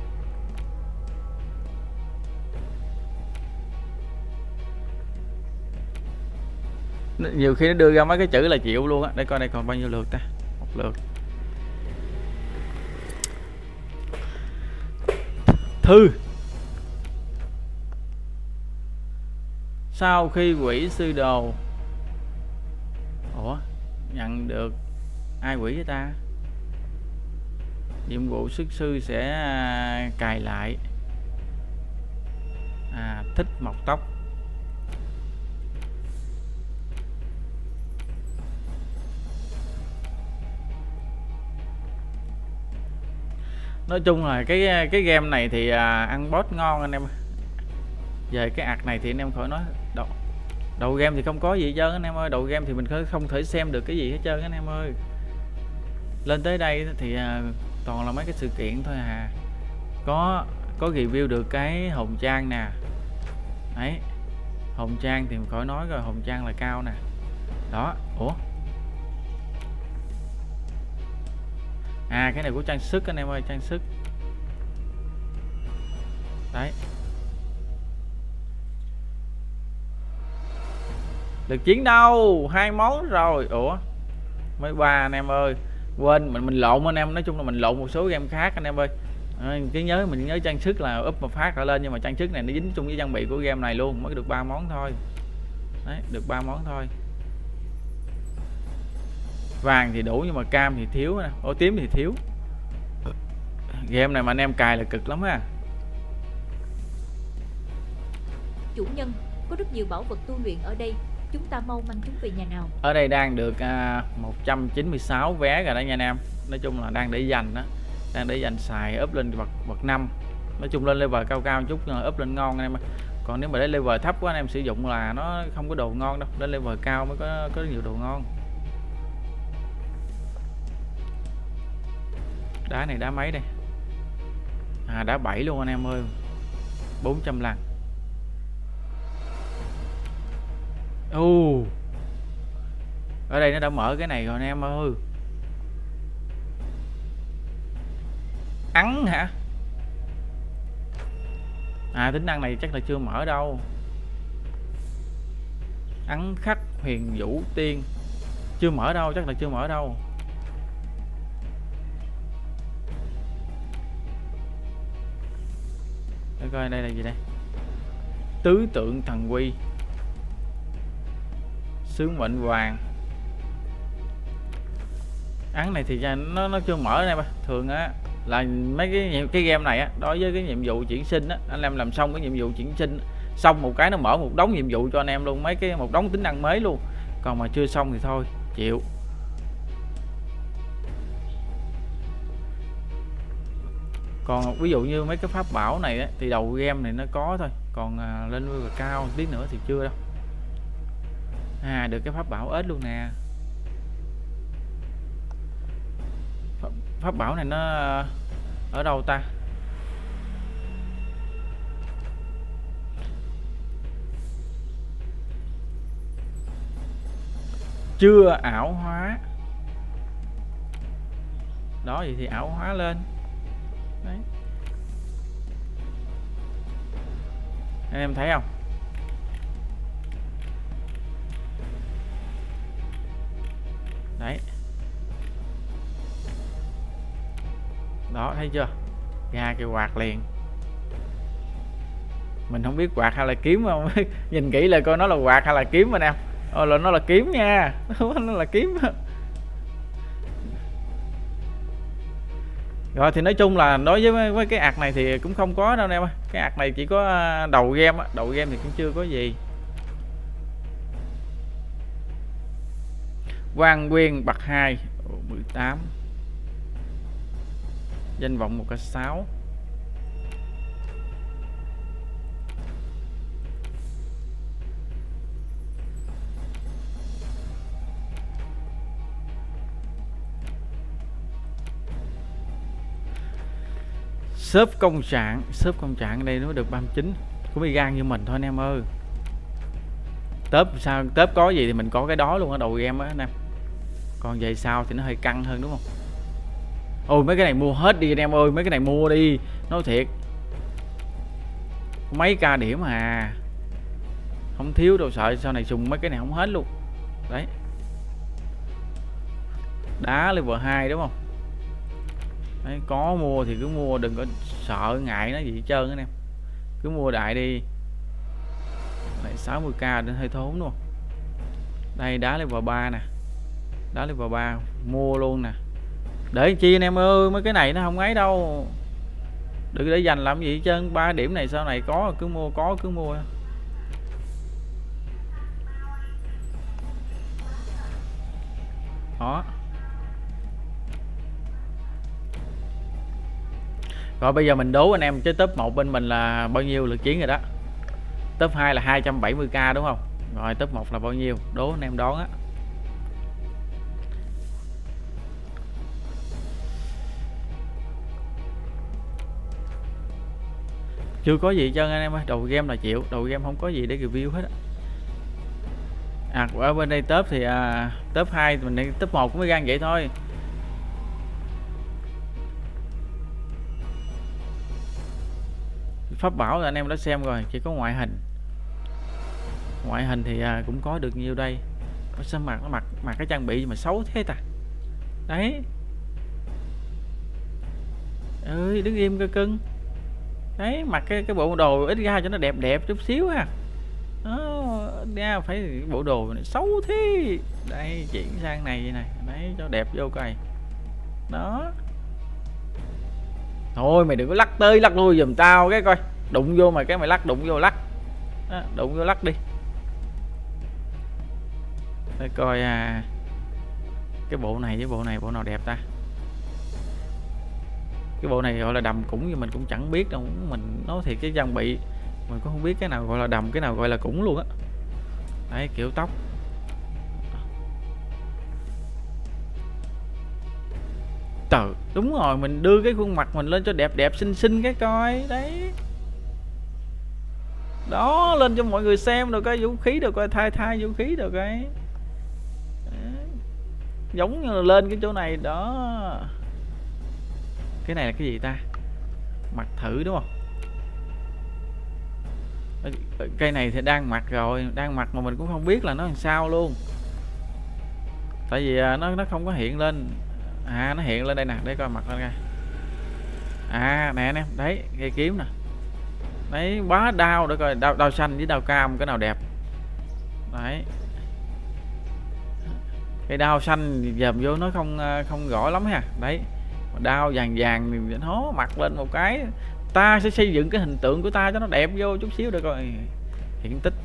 Nhiều khi nó đưa ra mấy cái chữ là chịu luôn á. Để coi đây còn bao nhiêu lượt ta. Một lượt. Thư. Sau khi quỷ sư đồ. Ủa, nhận được ai quỷ với ta? Nhiệm vụ xuất sư sẽ à, cài lại. À, thích mọc tóc. Nói chung là cái cái game này thì à, ăn boss ngon anh em. Về cái ạc này thì anh em khỏi nói. Đầu, đầu game thì không có gì hết trơn anh em ơi. Đầu game thì mình không thể xem được cái gì hết trơn anh em ơi. Lên tới đây thì à, toàn là mấy cái sự kiện thôi à. Có có review được cái hồng trang nè. Đấy. Hồng trang thì khỏi nói rồi, hồng trang là cao nè. Đó, ủa. À, cái này của trang sức anh em ơi, trang sức. Đấy. Được chiến đâu, hai món rồi. Ủa. Mới ba anh em ơi. Quên, mình mình lộn anh em, nói chung là mình lộn một số game khác anh em ơi. À, cái nhớ mình nhớ trang sức là up một phát lại lên, nhưng mà trang sức này nó dính chung với trang bị của game này luôn, mới được ba món thôi. Đấy, được ba món thôi. Vàng thì đủ nhưng mà cam thì thiếu nè, ô tím thì thiếu. Game này mà anh em cài là cực lắm á. Chủ nhân, có rất nhiều bảo vật tu luyện ở đây, chúng ta mau mang chúng về nhà nào. Ở đây đang được à, một trăm chín mươi sáu vé rồi đó nha anh em. Nói chung là đang để dành đó, đang để dành xài up lên bậc bậc năm. Nói chung lên level cao cao một chút là up lên ngon anh em. Còn nếu mà để level thấp quá anh em sử dụng là nó không có đồ ngon đâu, lên level cao mới có có nhiều đồ ngon. Đá này đá mấy đây? À, đá bảy luôn anh em ơi. bốn trăm lần. Ồ. Ở đây nó đã mở cái này rồi anh em ơi. Ắn hả? À, tính năng này chắc là chưa mở đâu. Ắn khắc huyền vũ tiên. Chưa mở đâu, chắc là chưa mở đâu. Để coi đây là gì đây. Tứ tượng thần quy. Sứ mệnh vàng. Án này thì nó nó chưa mở này, thường á là mấy cái cái game này á, đối với cái nhiệm vụ chuyển sinh á, anh em làm xong cái nhiệm vụ chuyển sinh xong một cái nó mở một đống nhiệm vụ cho anh em luôn, mấy cái một đống tính năng mới luôn. Còn mà chưa xong thì thôi chịu. Còn ví dụ như mấy cái pháp bảo này á, thì đầu game này nó có thôi, còn à, lên level cao tí nữa thì chưa đâu. À, được cái pháp bảo ếch luôn nè. Pháp, pháp bảo này nó ở đâu ta? Chưa ảo hóa. Đó, vậy thì ảo hóa lên. Đấy. Anh em thấy không? Đấy. Đó, thấy chưa? Ra cái quạt liền. Mình không biết quạt hay là kiếm không. Nhìn kỹ là coi nó là quạt hay là kiếm anh em. Ồ, là nó là kiếm nha. Nó là kiếm. Rồi thì nói chung là đối với với cái ạc này thì cũng không có đâu em ơi. Cái ạc này chỉ có đầu game á, đầu game thì cũng chưa có gì. Quang Quyên bậc hai mười tám. Danh vọng một k sáu. Shop công trạng, shop công trạng ở đây nó được ba mươi chín, cũng bị gan như mình thôi anh em ơi. Tớp sao, tớp có gì thì mình có cái đó luôn ở đầu game á anh em. Còn về sau thì nó hơi căng hơn đúng không? Ôi mấy cái này mua hết đi anh em ơi, mấy cái này mua đi, nói thiệt. Mấy ca điểm à, không thiếu đâu, sợ sau này dùng mấy cái này không hết luôn. Đấy, đá level hai đúng không? Đấy, có mua thì cứ mua, đừng có sợ ngại nó gì hết trơn anh em, cứ mua đại đi. Lại sáu mươi k đến hơi thốn luôn. Đây đá level ba nè, đá level ba mua luôn nè. Để chi anh em ơi, mấy cái này nó không ấy đâu, đừng để dành làm gì hết trơn. Ba điểm này sau này có cứ mua, có cứ mua. Đó. Rồi bây giờ mình đố anh em, cái top một bên mình là bao nhiêu lượt chiến rồi đó. Top hai là hai trăm bảy mươi k đúng không? Rồi top một là bao nhiêu? Đố anh em đoán á. Chưa có gì cho anh em ơi, đầu game là chịu, đầu game không có gì để review hết á. À ở bên đây top thì à, top hai mình đi, top một cũng mới gan vậy thôi. Pháp bảo là anh em đã xem rồi, chỉ có ngoại hình. Ngoại hình thì à, cũng có được nhiêu đây. Sao mặc nó mặc mặc cái trang bị mà xấu thế ta. Đấy. Ơi đứng im cơ cưng. Đấy, mặc cái cái bộ đồ ít ra cho nó đẹp đẹp chút xíu ha. Đó, ra phải bộ đồ này xấu thế. Đây chuyển sang này vậy này, đấy cho đẹp vô coi. Đó. Thôi mày đừng có lắc tới lắc lui giùm tao cái coi. Đụng vô mày cái mày lắc, đụng vô lắc. Đó, đụng vô lắc đi. Để coi à, cái bộ này với bộ này bộ nào đẹp ta. Cái bộ này gọi là đầm cũng, nhưng mình cũng chẳng biết đâu. Mình nói thiệt cái trang bị mình cũng không biết cái nào gọi là đầm, cái nào gọi là cũng luôn á. Đấy kiểu tóc. Trời, đúng rồi, mình đưa cái khuôn mặt mình lên cho đẹp đẹp xinh xinh cái coi. Đấy. Đó, lên cho mọi người xem rồi coi vũ khí, rồi coi thay thay vũ khí rồi coi. Giống như là lên cái chỗ này đó. Cái này là cái gì ta? Mặc thử đúng không? Cây này thì đang mặc rồi, đang mặc mà mình cũng không biết là nó làm sao luôn. Tại vì nó nó không có hiện lên. À nó hiện lên đây nè, để coi mặt lên coi. À nè nè, đấy, cây kiếm nè. Đấy, quá đau để coi, đau đau xanh với đau cam cái nào đẹp. Đấy. Cái đao xanh dòm vô nó không không rõ lắm ha. Đấy. Đao vàng vàng thì nó mặc lên một cái, ta sẽ xây dựng cái hình tượng của ta cho nó đẹp vô chút xíu để coi. Hiện tích.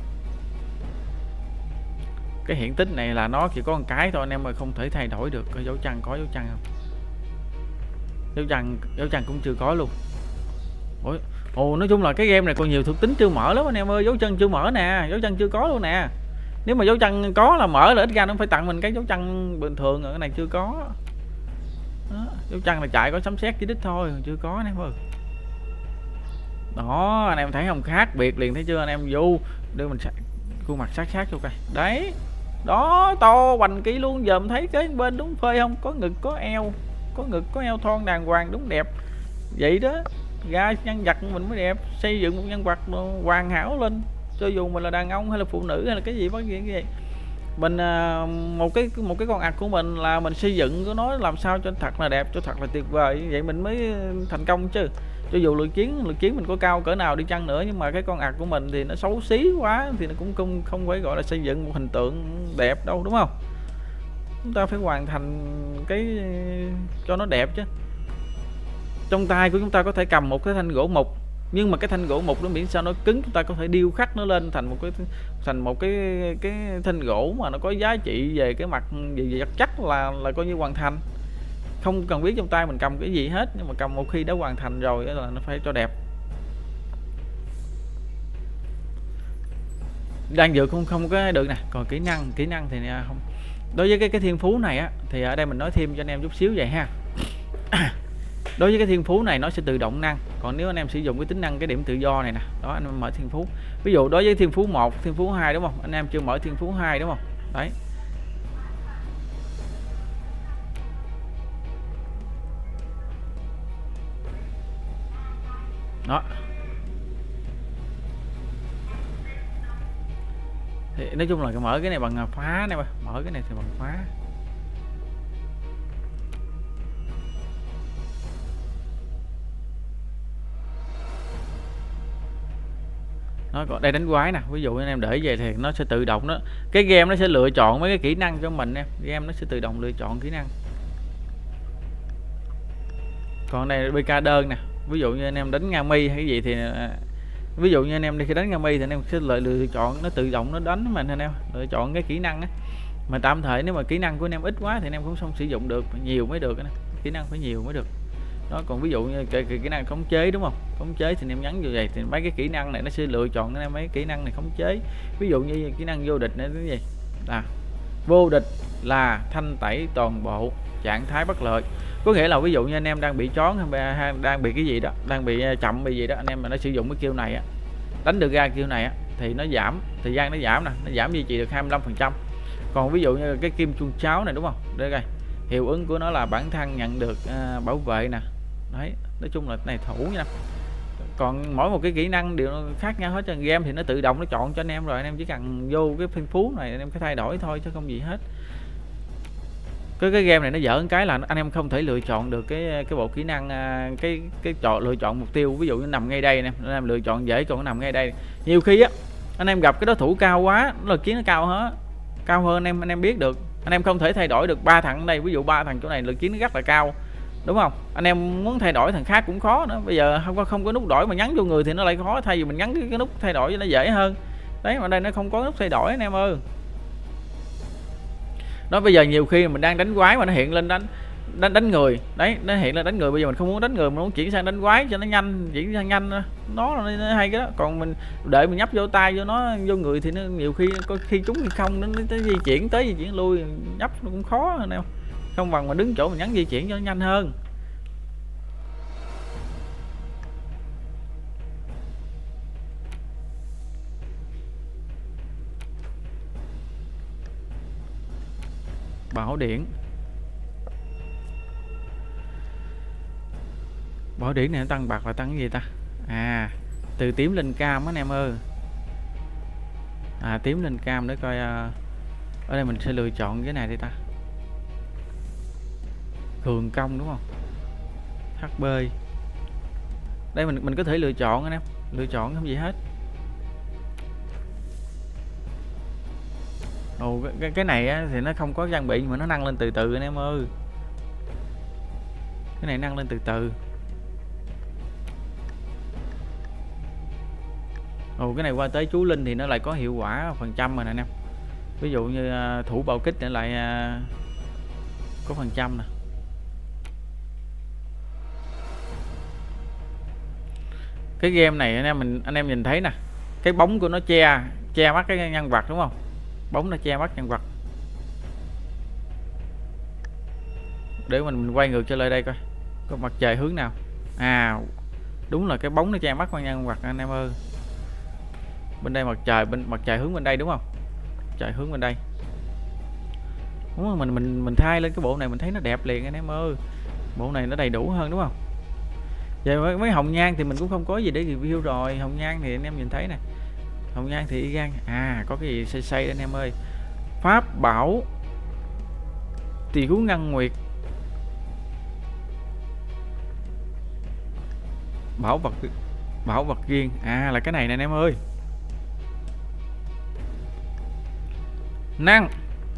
Cái hiện tích này là nó chỉ có một cái thôi anh em, mà không thể thay đổi được. Có dấu chân, có dấu chân không? Dấu chân, dấu chân cũng chưa có luôn. Ủa, ồ, nói chung là cái game này còn nhiều thuộc tính chưa mở lắm anh em ơi. Dấu chân chưa mở nè, dấu chân chưa có luôn nè. Nếu mà dấu chân có là mở là ít ra nó phải tặng mình cái dấu chân bình thường, rồi cái này chưa có. Đó, dấu chân là chạy có sấm sét chỉ đích thôi, chưa có anh em ơi. Đó, anh em thấy không, khác biệt liền thấy chưa anh em. Vô đưa mình khuôn mặt sát sát vô coi. Đấy. Đó, to hoành kỹ luôn, dòm thấy cái bên đúng phơi không? Có ngực, có eo, có ngực, có eo thon đàng hoàng, đúng đẹp. Vậy đó, ra nhân vật mình mới đẹp, xây dựng một nhân vật hoàn hảo lên. Cho dù mình là đàn ông hay là phụ nữ hay là cái gì bất gì cái gì. Mình một cái một cái con ạc của mình là mình xây dựng của nó làm sao cho thật là đẹp, cho thật là tuyệt vời, vậy mình mới thành công chứ. Cho dù lượt chiến lượt chiến mình có cao cỡ nào đi chăng nữa, nhưng mà cái con ạc của mình thì nó xấu xí quá thì nó cũng không không phải gọi là xây dựng một hình tượng đẹp đâu, đúng không? Chúng ta phải hoàn thành cái cho nó đẹp chứ. Trong tay của chúng ta có thể cầm một cái thanh gỗ mục, nhưng mà cái thanh gỗ mục nó miễn sao nó cứng, chúng ta có thể điêu khắc nó lên thành một cái thành một cái cái thanh gỗ mà nó có giá trị về cái mặt gì vật chất là là coi như hoàn thành. Không cần biết trong tay mình cầm cái gì hết, nhưng mà cầm một khi đã hoàn thành rồi là nó phải cho đẹp. Đang dược không không có được nè. Còn kỹ năng kỹ năng thì không. Đối với cái cái thiên phú này á thì ở đây mình nói thêm cho anh em chút xíu vậy ha. Đối với cái thiên phú này nó sẽ tự động năng. Còn nếu anh em sử dụng cái tính năng cái điểm tự do này nè, đó anh em mở thiên phú. Ví dụ đối với thiên phú một, thiên phú hai đúng không? Anh em chưa mở thiên phú hai đúng không? Đấy. Đó. Thì nói chung là mở cái này bằng phá này, mở cái này thì bằng phá. Nó còn đây đánh quái nè, ví dụ anh em để về thì nó sẽ tự động đó, cái game nó sẽ lựa chọn mấy cái kỹ năng cho mình em, game nó sẽ tự động lựa chọn kỹ năng. Còn đây bê ca đơn nè, ví dụ như anh em đánh Nga Mi hay cái gì thì ví dụ như anh em đi khi đánh Nga Mi thì anh em sẽ lựa, lựa chọn nó tự động nó đánh mình anh em lựa chọn cái kỹ năng á. Mà tạm thời nếu mà kỹ năng của anh em ít quá thì anh em cũng không sử dụng được, nhiều mới được, kỹ năng phải nhiều mới được. Đó, còn ví dụ như cái kỹ năng khống chế đúng không? Khống chế thì anh em nhấn như vậy thì mấy cái kỹ năng này nó sẽ lựa chọn anh em mấy kỹ năng này khống chế. Ví dụ như kỹ năng vô địch này cái gì? À, vô địch là thanh tẩy toàn bộ trạng thái bất lợi. Có nghĩa là ví dụ như anh em đang bị chón hay đang bị cái gì đó, đang bị chậm bị gì đó, anh em mà nó sử dụng cái chiêu này á, đánh được ra chiêu này á thì nó giảm thời gian, nó giảm nè, nó giảm duy trì được hai mươi lăm phần trăm. Còn ví dụ như cái kim chuông cháo này đúng không? Đây coi. Hiệu ứng của nó là bản thân nhận được à, bảo vệ nè. Đấy, nói chung là này thủ nha. Còn mỗi một cái kỹ năng đều khác nhau hết trên game thì nó tự động nó chọn cho anh em rồi, anh em chỉ cần vô cái thiên phú này anh em cứ thay đổi thôi chứ không gì hết. Cái cái game này nó dở cái là anh em không thể lựa chọn được cái cái bộ kỹ năng cái cái chọn lựa chọn mục tiêu, ví dụ như nằm ngay đây nè, anh em lựa chọn dễ, còn nó nằm ngay đây. Nhiều khi á anh em gặp cái đối thủ cao quá, nó lực chiến nó cao hết, cao hơn anh em anh em biết được. Anh em không thể thay đổi được ba thằng ở đây, ví dụ ba thằng chỗ này lực chiến nó rất là cao. Đúng không? Anh em muốn thay đổi thằng khác cũng khó nữa. Bây giờ không có không có nút đổi mà nhấn vô người thì nó lại khó, thay vì mình nhấn cái, cái nút thay đổi cho nó dễ hơn. Đấy, mà đây nó không có nút thay đổi anh em ơi. Đó, bây giờ nhiều khi mình đang đánh quái mà nó hiện lên đánh đánh đánh người. Đấy, nó hiện lên đánh người, bây giờ mình không muốn đánh người, mình muốn chuyển sang đánh quái cho nó nhanh, chuyển sang nhanh nó là nó hay cái đó. Còn mình đợi mình nhấp vô tay vô nó vô người thì nó nhiều khi có khi trúng hay không, nó, nó di chuyển tới di chuyển lui, nhấp nó cũng khó anh em. Không bằng mà đứng chỗ mình nhấn di chuyển cho nó nhanh hơn. Bảo điển. Bảo điển này nó tăng bạc là tăng cái gì ta? À, từ tím lên cam anh em ơi. À, tím lên cam để coi. Uh, ở đây mình sẽ lựa chọn cái này đi ta. Cường công đúng không? hát pê. Đây mình mình có thể lựa chọn anh em, lựa chọn không gì hết. Ồ, cái, cái này á, thì nó không có trang bị mà nó nâng lên từ từ anh em ơi. Cái này nâng lên từ từ. Ồ, cái này qua tới chú Linh thì nó lại có hiệu quả phần trăm rồi nè anh em. Ví dụ như uh, thủ bạo kích này lại uh, có phần trăm nè. Cái game này anh em mình anh em nhìn thấy nè, cái bóng của nó che che mắt cái nhân vật đúng không? Bóng nó che mắt nhân vật. Để mình, mình quay ngược trở lại đây coi có mặt trời hướng nào. À, đúng là cái bóng nó che mắt con nhân vật anh em ơi. Bên đây mặt trời, bên mặt trời hướng bên đây đúng không? Trời hướng bên đây. Đúng rồi, mình mình mình thay lên cái bộ này mình thấy nó đẹp liền anh em ơi. Bộ này nó đầy đủ hơn đúng không? Về với, với hồng nhan thì mình cũng không có gì để review rồi. Hồng nhan thì anh em nhìn thấy nè. Hồng nhan thì y gan. À, có cái gì xây xây anh em ơi. Pháp bảo Tỷ phú ngân nguyệt. Bảo vật Bảo vật riêng. À, là cái này nè anh em ơi. Năng.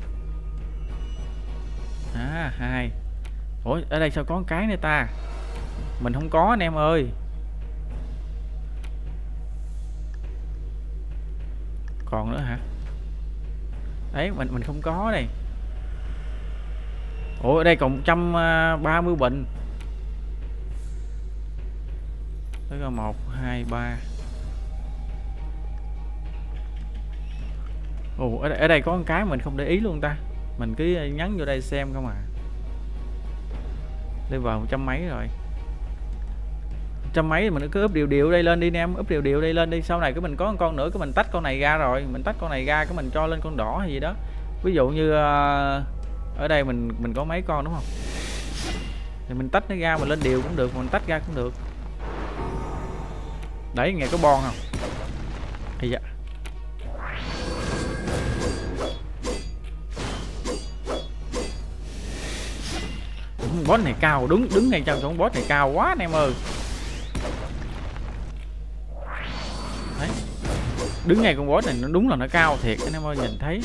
À, hai. Ủa, ở đây sao có cái này ta? Mình không có anh em ơi. Còn nữa hả? Đấy, mình mình không có đây. Ủa, ở đây còn một trăm ba mươi bình. Tới coi một, hai, ba. Ồ, ở đây, ở đây có một cái mình không để ý luôn ta. Mình cứ nhấn vô đây xem không à. Level một trăm mấy rồi. trăm mấy mình cứ úp đều đều đây lên đi anh em, úp đều đều đây lên đi, sau này cái mình có một con nữa cái mình tách con này ra rồi, mình tách con này ra cái mình cho lên con đỏ hay gì đó. Ví dụ như uh, ở đây mình mình có mấy con đúng không, thì mình tách nó ra mình lên đều cũng được, mình tách ra cũng được. Đấy nghe có bon không? Thì dạ. Boss này cao, đứng đứng ngay trong con boss này cao quá anh em ơi. Đấy. Đứng ngay con boss này nó đúng là nó cao thiệt anh em ơi, nhìn thấy.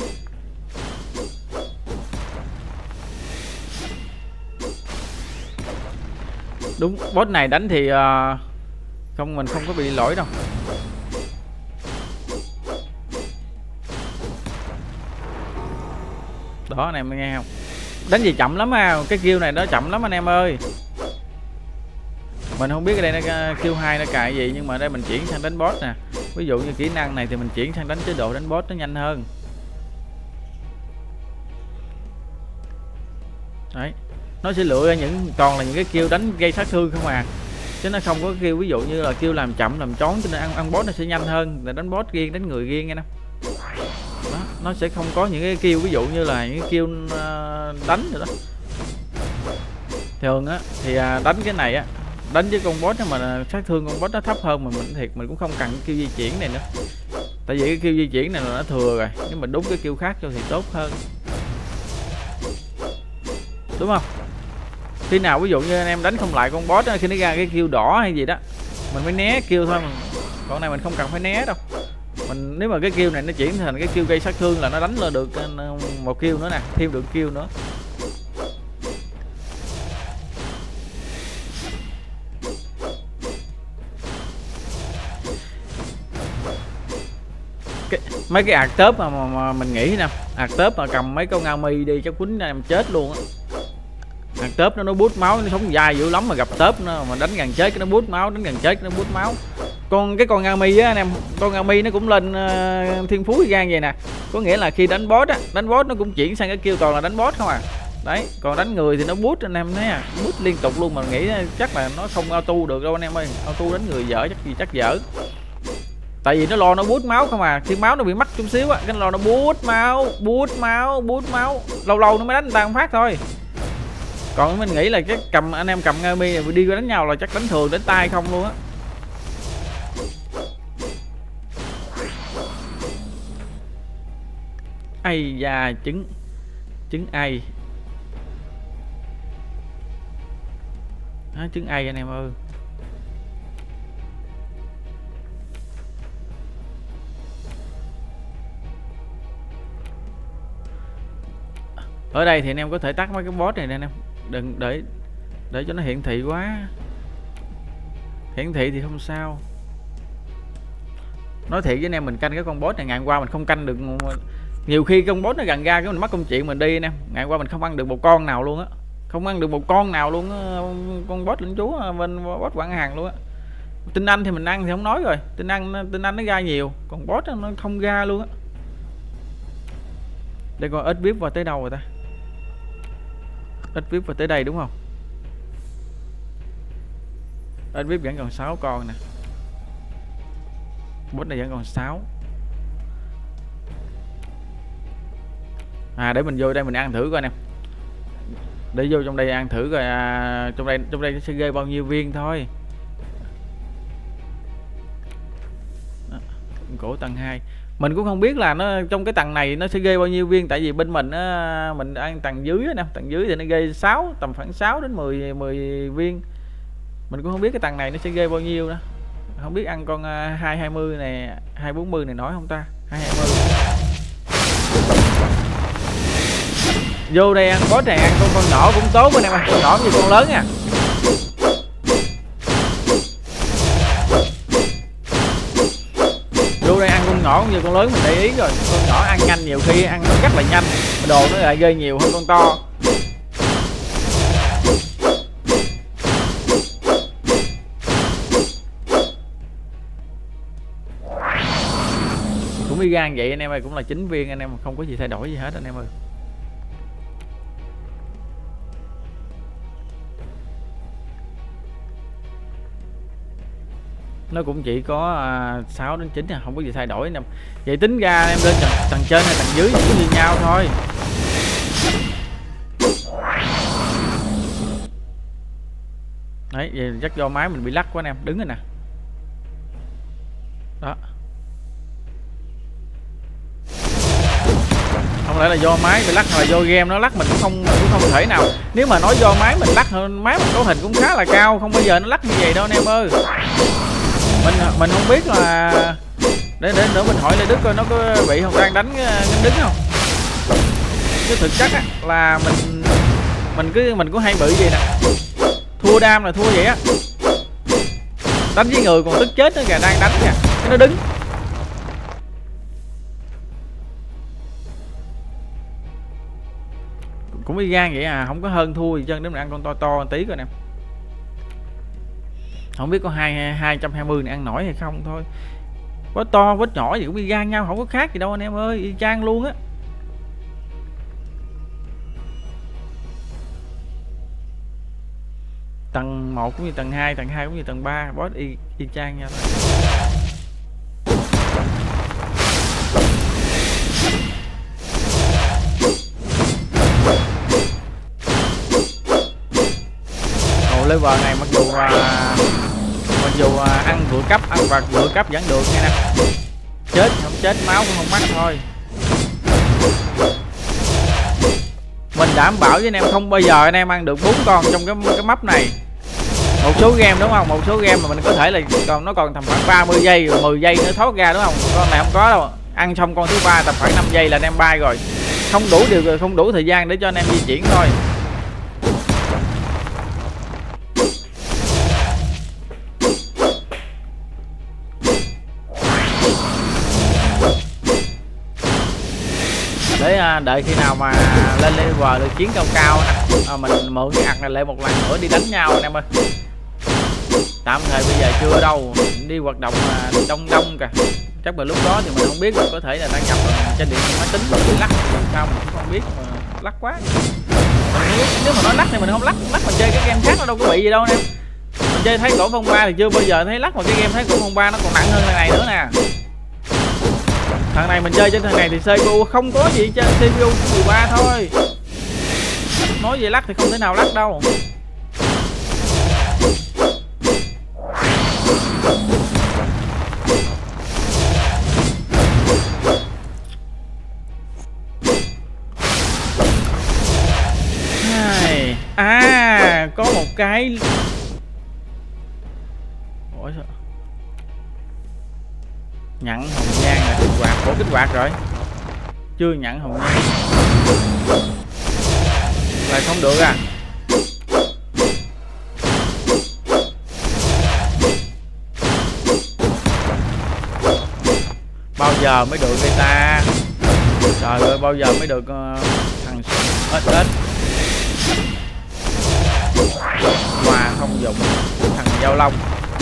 Đúng, boss này đánh thì uh, không mình không có bị lỗi đâu. Đó anh em nghe không? Đánh gì chậm lắm à, cái kill này nó chậm lắm anh em ơi. Mình không biết ở đây nó kill hai nó cài gì, nhưng mà ở đây mình chuyển sang đánh boss nè. Ví dụ như kỹ năng này thì mình chuyển sang đánh chế độ đánh boss nó nhanh hơn. Đấy. Nó sẽ lựa ra những toàn là những cái kill đánh gây sát thương không à. Chứ nó không có kill ví dụ như là kill làm chậm làm trốn, cho nên ăn ăn boss nó sẽ nhanh hơn là đánh boss riêng, đánh người riêng nghe nè. Đó, nó sẽ không có những cái kill ví dụ như là những cái kill uh, đánh rồi đó. Thường á thì uh, đánh cái này á, đánh với con boss mà sát thương con boss nó thấp hơn mà mình thiệt mình cũng không cần kill di chuyển này nữa. Tại vì cái kill di chuyển này là nó thừa rồi, nếu mình đúng cái kill khác cho thì tốt hơn. Đúng không? Khi nào ví dụ như anh em đánh không lại con boss đó, khi nó ra cái kill đỏ hay gì đó mình mới né kill thôi, mà còn này mình không cần phải né đâu. Mình nếu mà cái kill này nó chuyển thành cái kill gây sát thương là nó đánh lên được một kill nữa nè, thêm được kill nữa. Cái, mấy cái ạc tớp mà, mà, mà mình nghĩ nè, ạc tớp mà cầm mấy con Ngami đi chắc quýnh em chết luôn á. Ạc tớp nó nó bút máu, nó sống dài dữ lắm mà gặp tớp nó mà đánh gần chết cái nó bút máu, đánh gần chết cái nó bút máu. Con cái con Ngami á anh em, con Ngami nó cũng lên uh, thiên phú gan vậy nè. Có nghĩa là khi đánh boss á, đánh boss nó cũng chuyển sang cái kêu toàn là đánh boss không à. Đấy, còn đánh người thì nó bút anh em thấy à, bút liên tục luôn mà nghĩ chắc là nó không auto được đâu anh em ơi. Auto đánh người dở chắc gì chắc dở. Tại vì nó lo nó bút máu không à, khi máu nó bị mắc chút xíu á, cái nó lo nó bút máu, bút máu, bút máu, lâu lâu nó mới đánh người ta một phát thôi. Còn mình nghĩ là cái cầm anh em cầm Ngami đi qua đánh nhau là chắc đánh thường đánh tay không luôn á. Ai da trứng trứng ai đó, trứng ai anh em ơi. Ở đây thì anh em có thể tắt mấy cái boss này nè anh em, đừng để để cho nó hiển thị quá. Hiển thị thì không sao. Nói thiệt với anh em, mình canh cái con boss này ngày qua mình không canh được. Nhiều khi con boss nó gần ra cái mình mắc công chuyện mình đi anh em, ngày qua mình không ăn được một con nào luôn á, không ăn được một con nào luôn á. Con boss lính chúa bên boss quảng hàng luôn á. Tinh anh thì mình ăn thì không nói rồi, tinh anh tinh anh nó ra nhiều, còn boss nó không ra luôn á. Đây coi ếch vip vào tới đâu rồi ta? Ếch vip vào tới đây đúng không? Ếch vip vẫn còn sáu con nè, boss này vẫn còn sáu. À để mình vô đây mình ăn thử coi nè, để vô trong đây ăn thử coi à, trong đây trong đây sẽ gây bao nhiêu viên thôi. Đó, cổ tầng hai mình cũng không biết là nó trong cái tầng này nó sẽ gây bao nhiêu viên, tại vì bên mình á, mình ăn tầng dưới nè, tầng dưới thì nó gây sáu, tầm khoảng sáu đến mười mười viên. Mình cũng không biết cái tầng này nó sẽ gây bao nhiêu nữa. Không biết ăn con hai hai mươi này, hai bốn mươi này nổi không ta? hai hai mươi. Vô đây ăn boss này ăn con con nhỏ cũng tốt anh em ơi, con nhỏ như con lớn nha. Vô đây ăn con nhỏ như con lớn mình để ý rồi, con nhỏ ăn nhanh, nhiều khi ăn nó rất là nhanh, mà đồ nó lại gây nhiều hơn con to. Cũng đi gan vậy anh em ơi, cũng là chín viên anh em, không có gì thay đổi gì hết anh em ơi. nó cũng chỉ có à, sáu đến chín nha, không có gì thay đổi nè. Vậy tính ra em lên tầng, tầng trên hay tầng dưới cũng như nhau thôi. Đấy, vậy chắc do máy mình bị lắc quá anh em, đứng rồi nè. Đó. Không lẽ là do máy bị lắc hay là do game nó lắc, mình cũng không mình cũng không thể nào. Nếu mà nói do máy mình lắc, máy mình cấu hình cũng khá là cao, không bao giờ nó lắc như vậy đâu anh em ơi. Mình mình không biết là để để nữa mình hỏi lại Đức coi nó có bị Hồng đang đánh đánh đứng không. Chứ thực chất á, là mình mình cứ mình có hay bị gì nè, thua đam là thua vậy á, đánh với người còn tức chết nữa kìa, đang đánh kìa cái nó đứng. Cũng y gan vậy à, không có hơn thua gì chân, nếu mình ăn con to to tí coi nè. Không biết có hai hai trăm hai mươi này ăn nổi hay không thôi. Có to với nhỏ gì cũng y gan nhau, không có khác gì đâu anh em ơi, y chang luôn á. Tầng một cũng như tầng hai, tầng hai cũng như tầng ba, boss y, y chang nhau thôi. Ồ, level này mặc dù uh, mặc dù uh, ăn vượt cấp, ăn vặt vượt cấp vẫn được nha nè. Chết không chết, máu cũng không mắc thôi. Mình đảm bảo với anh em không bao giờ anh em ăn được bốn con trong cái cái map này. Một số game đúng không, một số game mà mình có thể là còn nó còn tầm khoảng ba mươi giây rồi mười giây nữa thoát ra đúng không, con này không có đâu. Ăn xong con thứ ba tầm khoảng năm giây là anh em bay rồi, không đủ điều không đủ thời gian để cho anh em di chuyển thôi. Để đợi khi nào mà lên level được chiến cao cao nè, à, mình mượn cái ạc này lại một lần nữa đi đánh nhau anh em ơi. Tạm thời bây giờ chưa đâu, đi hoạt động mà đông đông kìa, chắc là lúc đó thì mình không biết, có thể là đăng nhập trên điện máy tính mà bị lắc thì sao mình cũng không biết, mà lắc quá. Mình, nếu mà nói lắc thì mình không lắc, lắc mình chơi cái game khác nó đâu có bị gì đâu anh em. Mình chơi thấy cổ phong ba thì chưa bao giờ thấy lắc, mà cái game thấy cổ phong ba nó còn nặng hơn cái này nữa nè. Thằng này mình chơi trên thằng này thì xê pê u không có gì trên xê pê u mười ba thôi. Nói về lắc thì không thể nào lắc đâu. À, có một cái. Ủa sao? Nhận hồng nhan là kích hoạt, của kích hoạt rồi. Chưa nhận hồng nhan lại không được à. Bao giờ mới được người ta? Trời ơi, bao giờ mới được uh, thằng ít ít quà không dụng thằng Giao Long.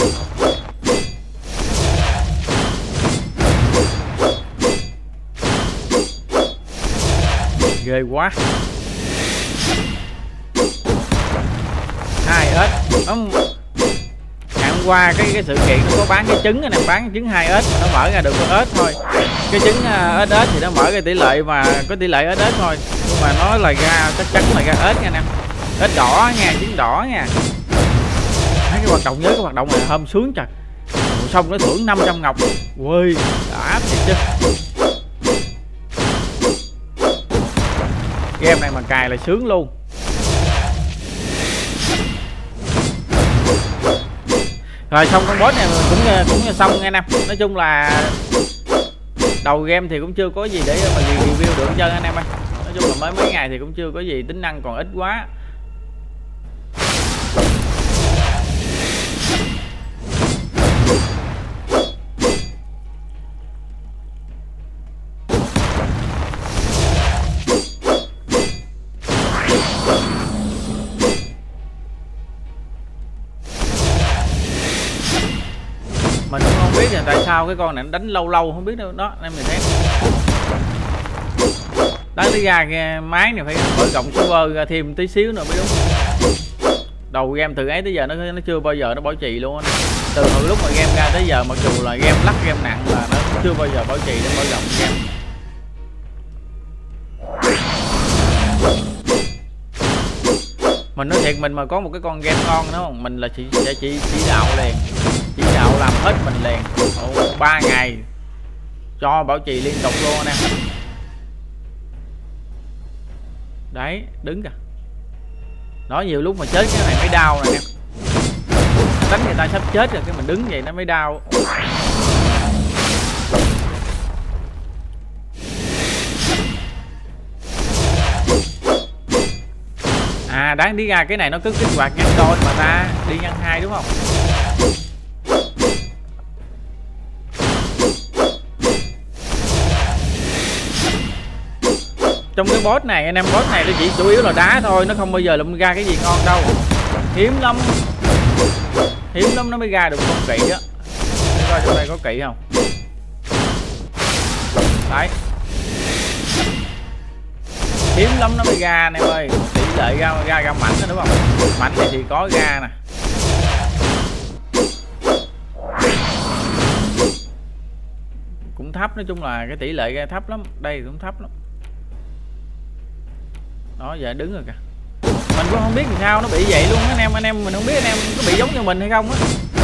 Ghê quá. Hai ếch. Ông ngày hôm qua cái cái sự kiện nó có bán cái trứng này nè, bán cái trứng hai ếch mà nó mở ra được có ếch thôi. Cái trứng ếch ếch thì nó mở ra tỷ lệ mà có tỷ lệ ếch ếch thôi, nhưng mà nó là ra chắc chắn là ra ếch nha nè. Ếch đỏ nha, trứng đỏ nha. Thấy cái hoạt động, nhớ cái hoạt động này hôm sướng trời. Xong nó thưởng năm trăm ngọc. Ui, đã thiệt chứ. Game này mà cài là sướng luôn. Rồi xong con boss này cũng cũng xong nghe nè. Nói chung là đầu game thì cũng chưa có gì để mà review được chân anh em ơi. Nói chung là mới mấy ngày thì cũng chưa có gì, tính năng còn ít quá. Mình cũng không biết là tại sao cái con này nó đánh lâu lâu không biết đâu đó em mình thấy. Đáng lý ra cái máy này phải mở rộng server ra thêm tí xíu nữa mới đúng. Đầu game từ ấy tới giờ nó nó chưa bao giờ nó bảo trì luôn á. từ hồi lúc mà game ra tới giờ, mặc dù là game lắc game nặng là nó chưa bao giờ bảo trì để mở rộng game. Mình nói thiệt, mình mà có một cái con game ngon đó không, mình là chỉ sẽ chỉ chỉ đạo liền, chỉ đạo làm hết mình liền. Ba ngày cho bảo trì liên tục luôn anh em. Đấy, đứng kìa. Đó, nhiều lúc mà chết cái này mới đau nè em. Đánh người ta sắp chết rồi cái mình đứng vậy nó mới đau. À, đáng đi ra cái này nó cứ kích hoạt ngăn đôi mà ta đi ngăn hai đúng không? Trong cái boss này anh em, boss này nó chỉ chủ yếu là đá thôi, nó không bao giờ lụm ra cái gì ngon đâu. Hiếm lắm. Hiếm lắm nó mới ra được con kỵ á. Để coi trong đây có kỵ không. Đấy. Hiếm lắm nó mới ra anh em ơi. Tỷ lệ ra ra ra mạnh đó đúng không? Mạnh này thì có ra nè. Cũng thấp, nói chung là cái tỷ lệ ra thấp lắm. Đây cũng thấp lắm. Đó, giờ đứng rồi kìa. Mình cũng không biết làm sao nó bị vậy luôn anh em. Anh em mình không biết anh em có bị giống như mình hay không á.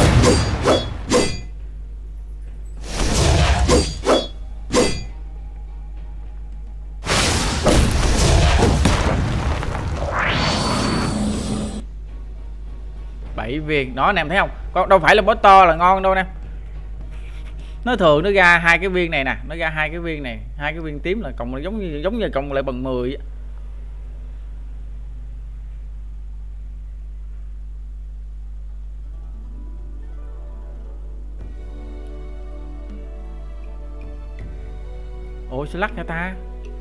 Bảy viên đó anh em thấy không, có đâu phải là boss to là ngon đâu anh em. Nó thường nó ra hai cái viên này nè, nó ra hai cái viên này, hai cái viên tím là cộng giống như giống như cộng lại bằng mười. Ủa sao lắc hả ta?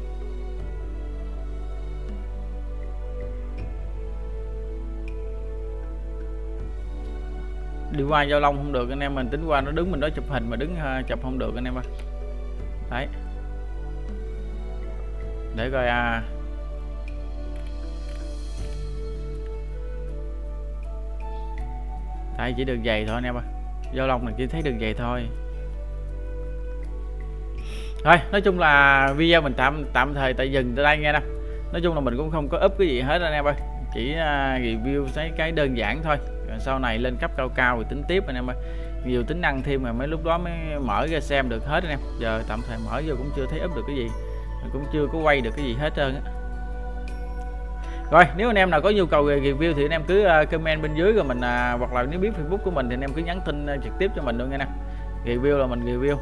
Đi qua Giao Long không được anh em, mình tính qua nó đứng mình đó chụp hình mà đứng uh, chụp không được anh em ơi. Đấy. Để coi à. Tại chỉ được giày thôi anh em ơi. Giao Long mình chỉ thấy được giày thôi. Thôi, nói chung là video mình tạm tạm thời tại dừng tới đây nghe nè. Nói chung là mình cũng không có up cái gì hết anh em ơi. Chỉ uh, review cái cái đơn giản thôi. Rồi sau này lên cấp cao cao thì tính tiếp anh em ơi. Nhiều tính năng thêm mà mấy lúc đó mới mở ra xem được hết anh em. Giờ tạm thời mở vô cũng chưa thấy up được cái gì. Mình cũng chưa có quay được cái gì hết trơn á. Rồi, nếu anh em nào có nhu cầu về review thì anh em cứ uh, comment bên dưới rồi mình uh, hoặc là nếu biết Facebook của mình thì anh em cứ nhắn tin uh, trực tiếp cho mình luôn nha nè. Review là mình review.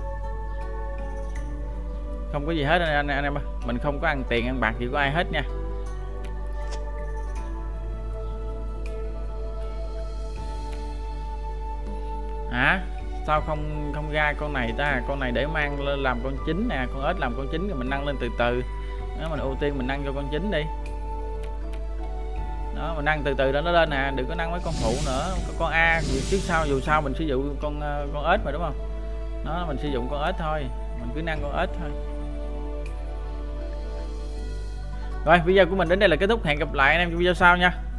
Không có gì hết anh, anh, anh em ơi. Mình không có ăn tiền ăn bạc gì của ai hết nha. Hả? Sao không không ra con này ta? Con này để mang lên làm con chính nè, con ếch làm con chính rồi mình nâng lên từ từ. Đó, mình ưu tiên mình nâng cho con chính đi. Đó, mình nâng từ từ đó nó lên nè, đừng có nâng mấy con phụ nữa. Có con A chứ sao, dù sao mình sử dụng con con ếch mà đúng không? Đó, mình sử dụng con ếch thôi, mình cứ nâng con ếch thôi. Rồi, video của mình đến đây là kết thúc, hẹn gặp lại anh em trong video sau nha.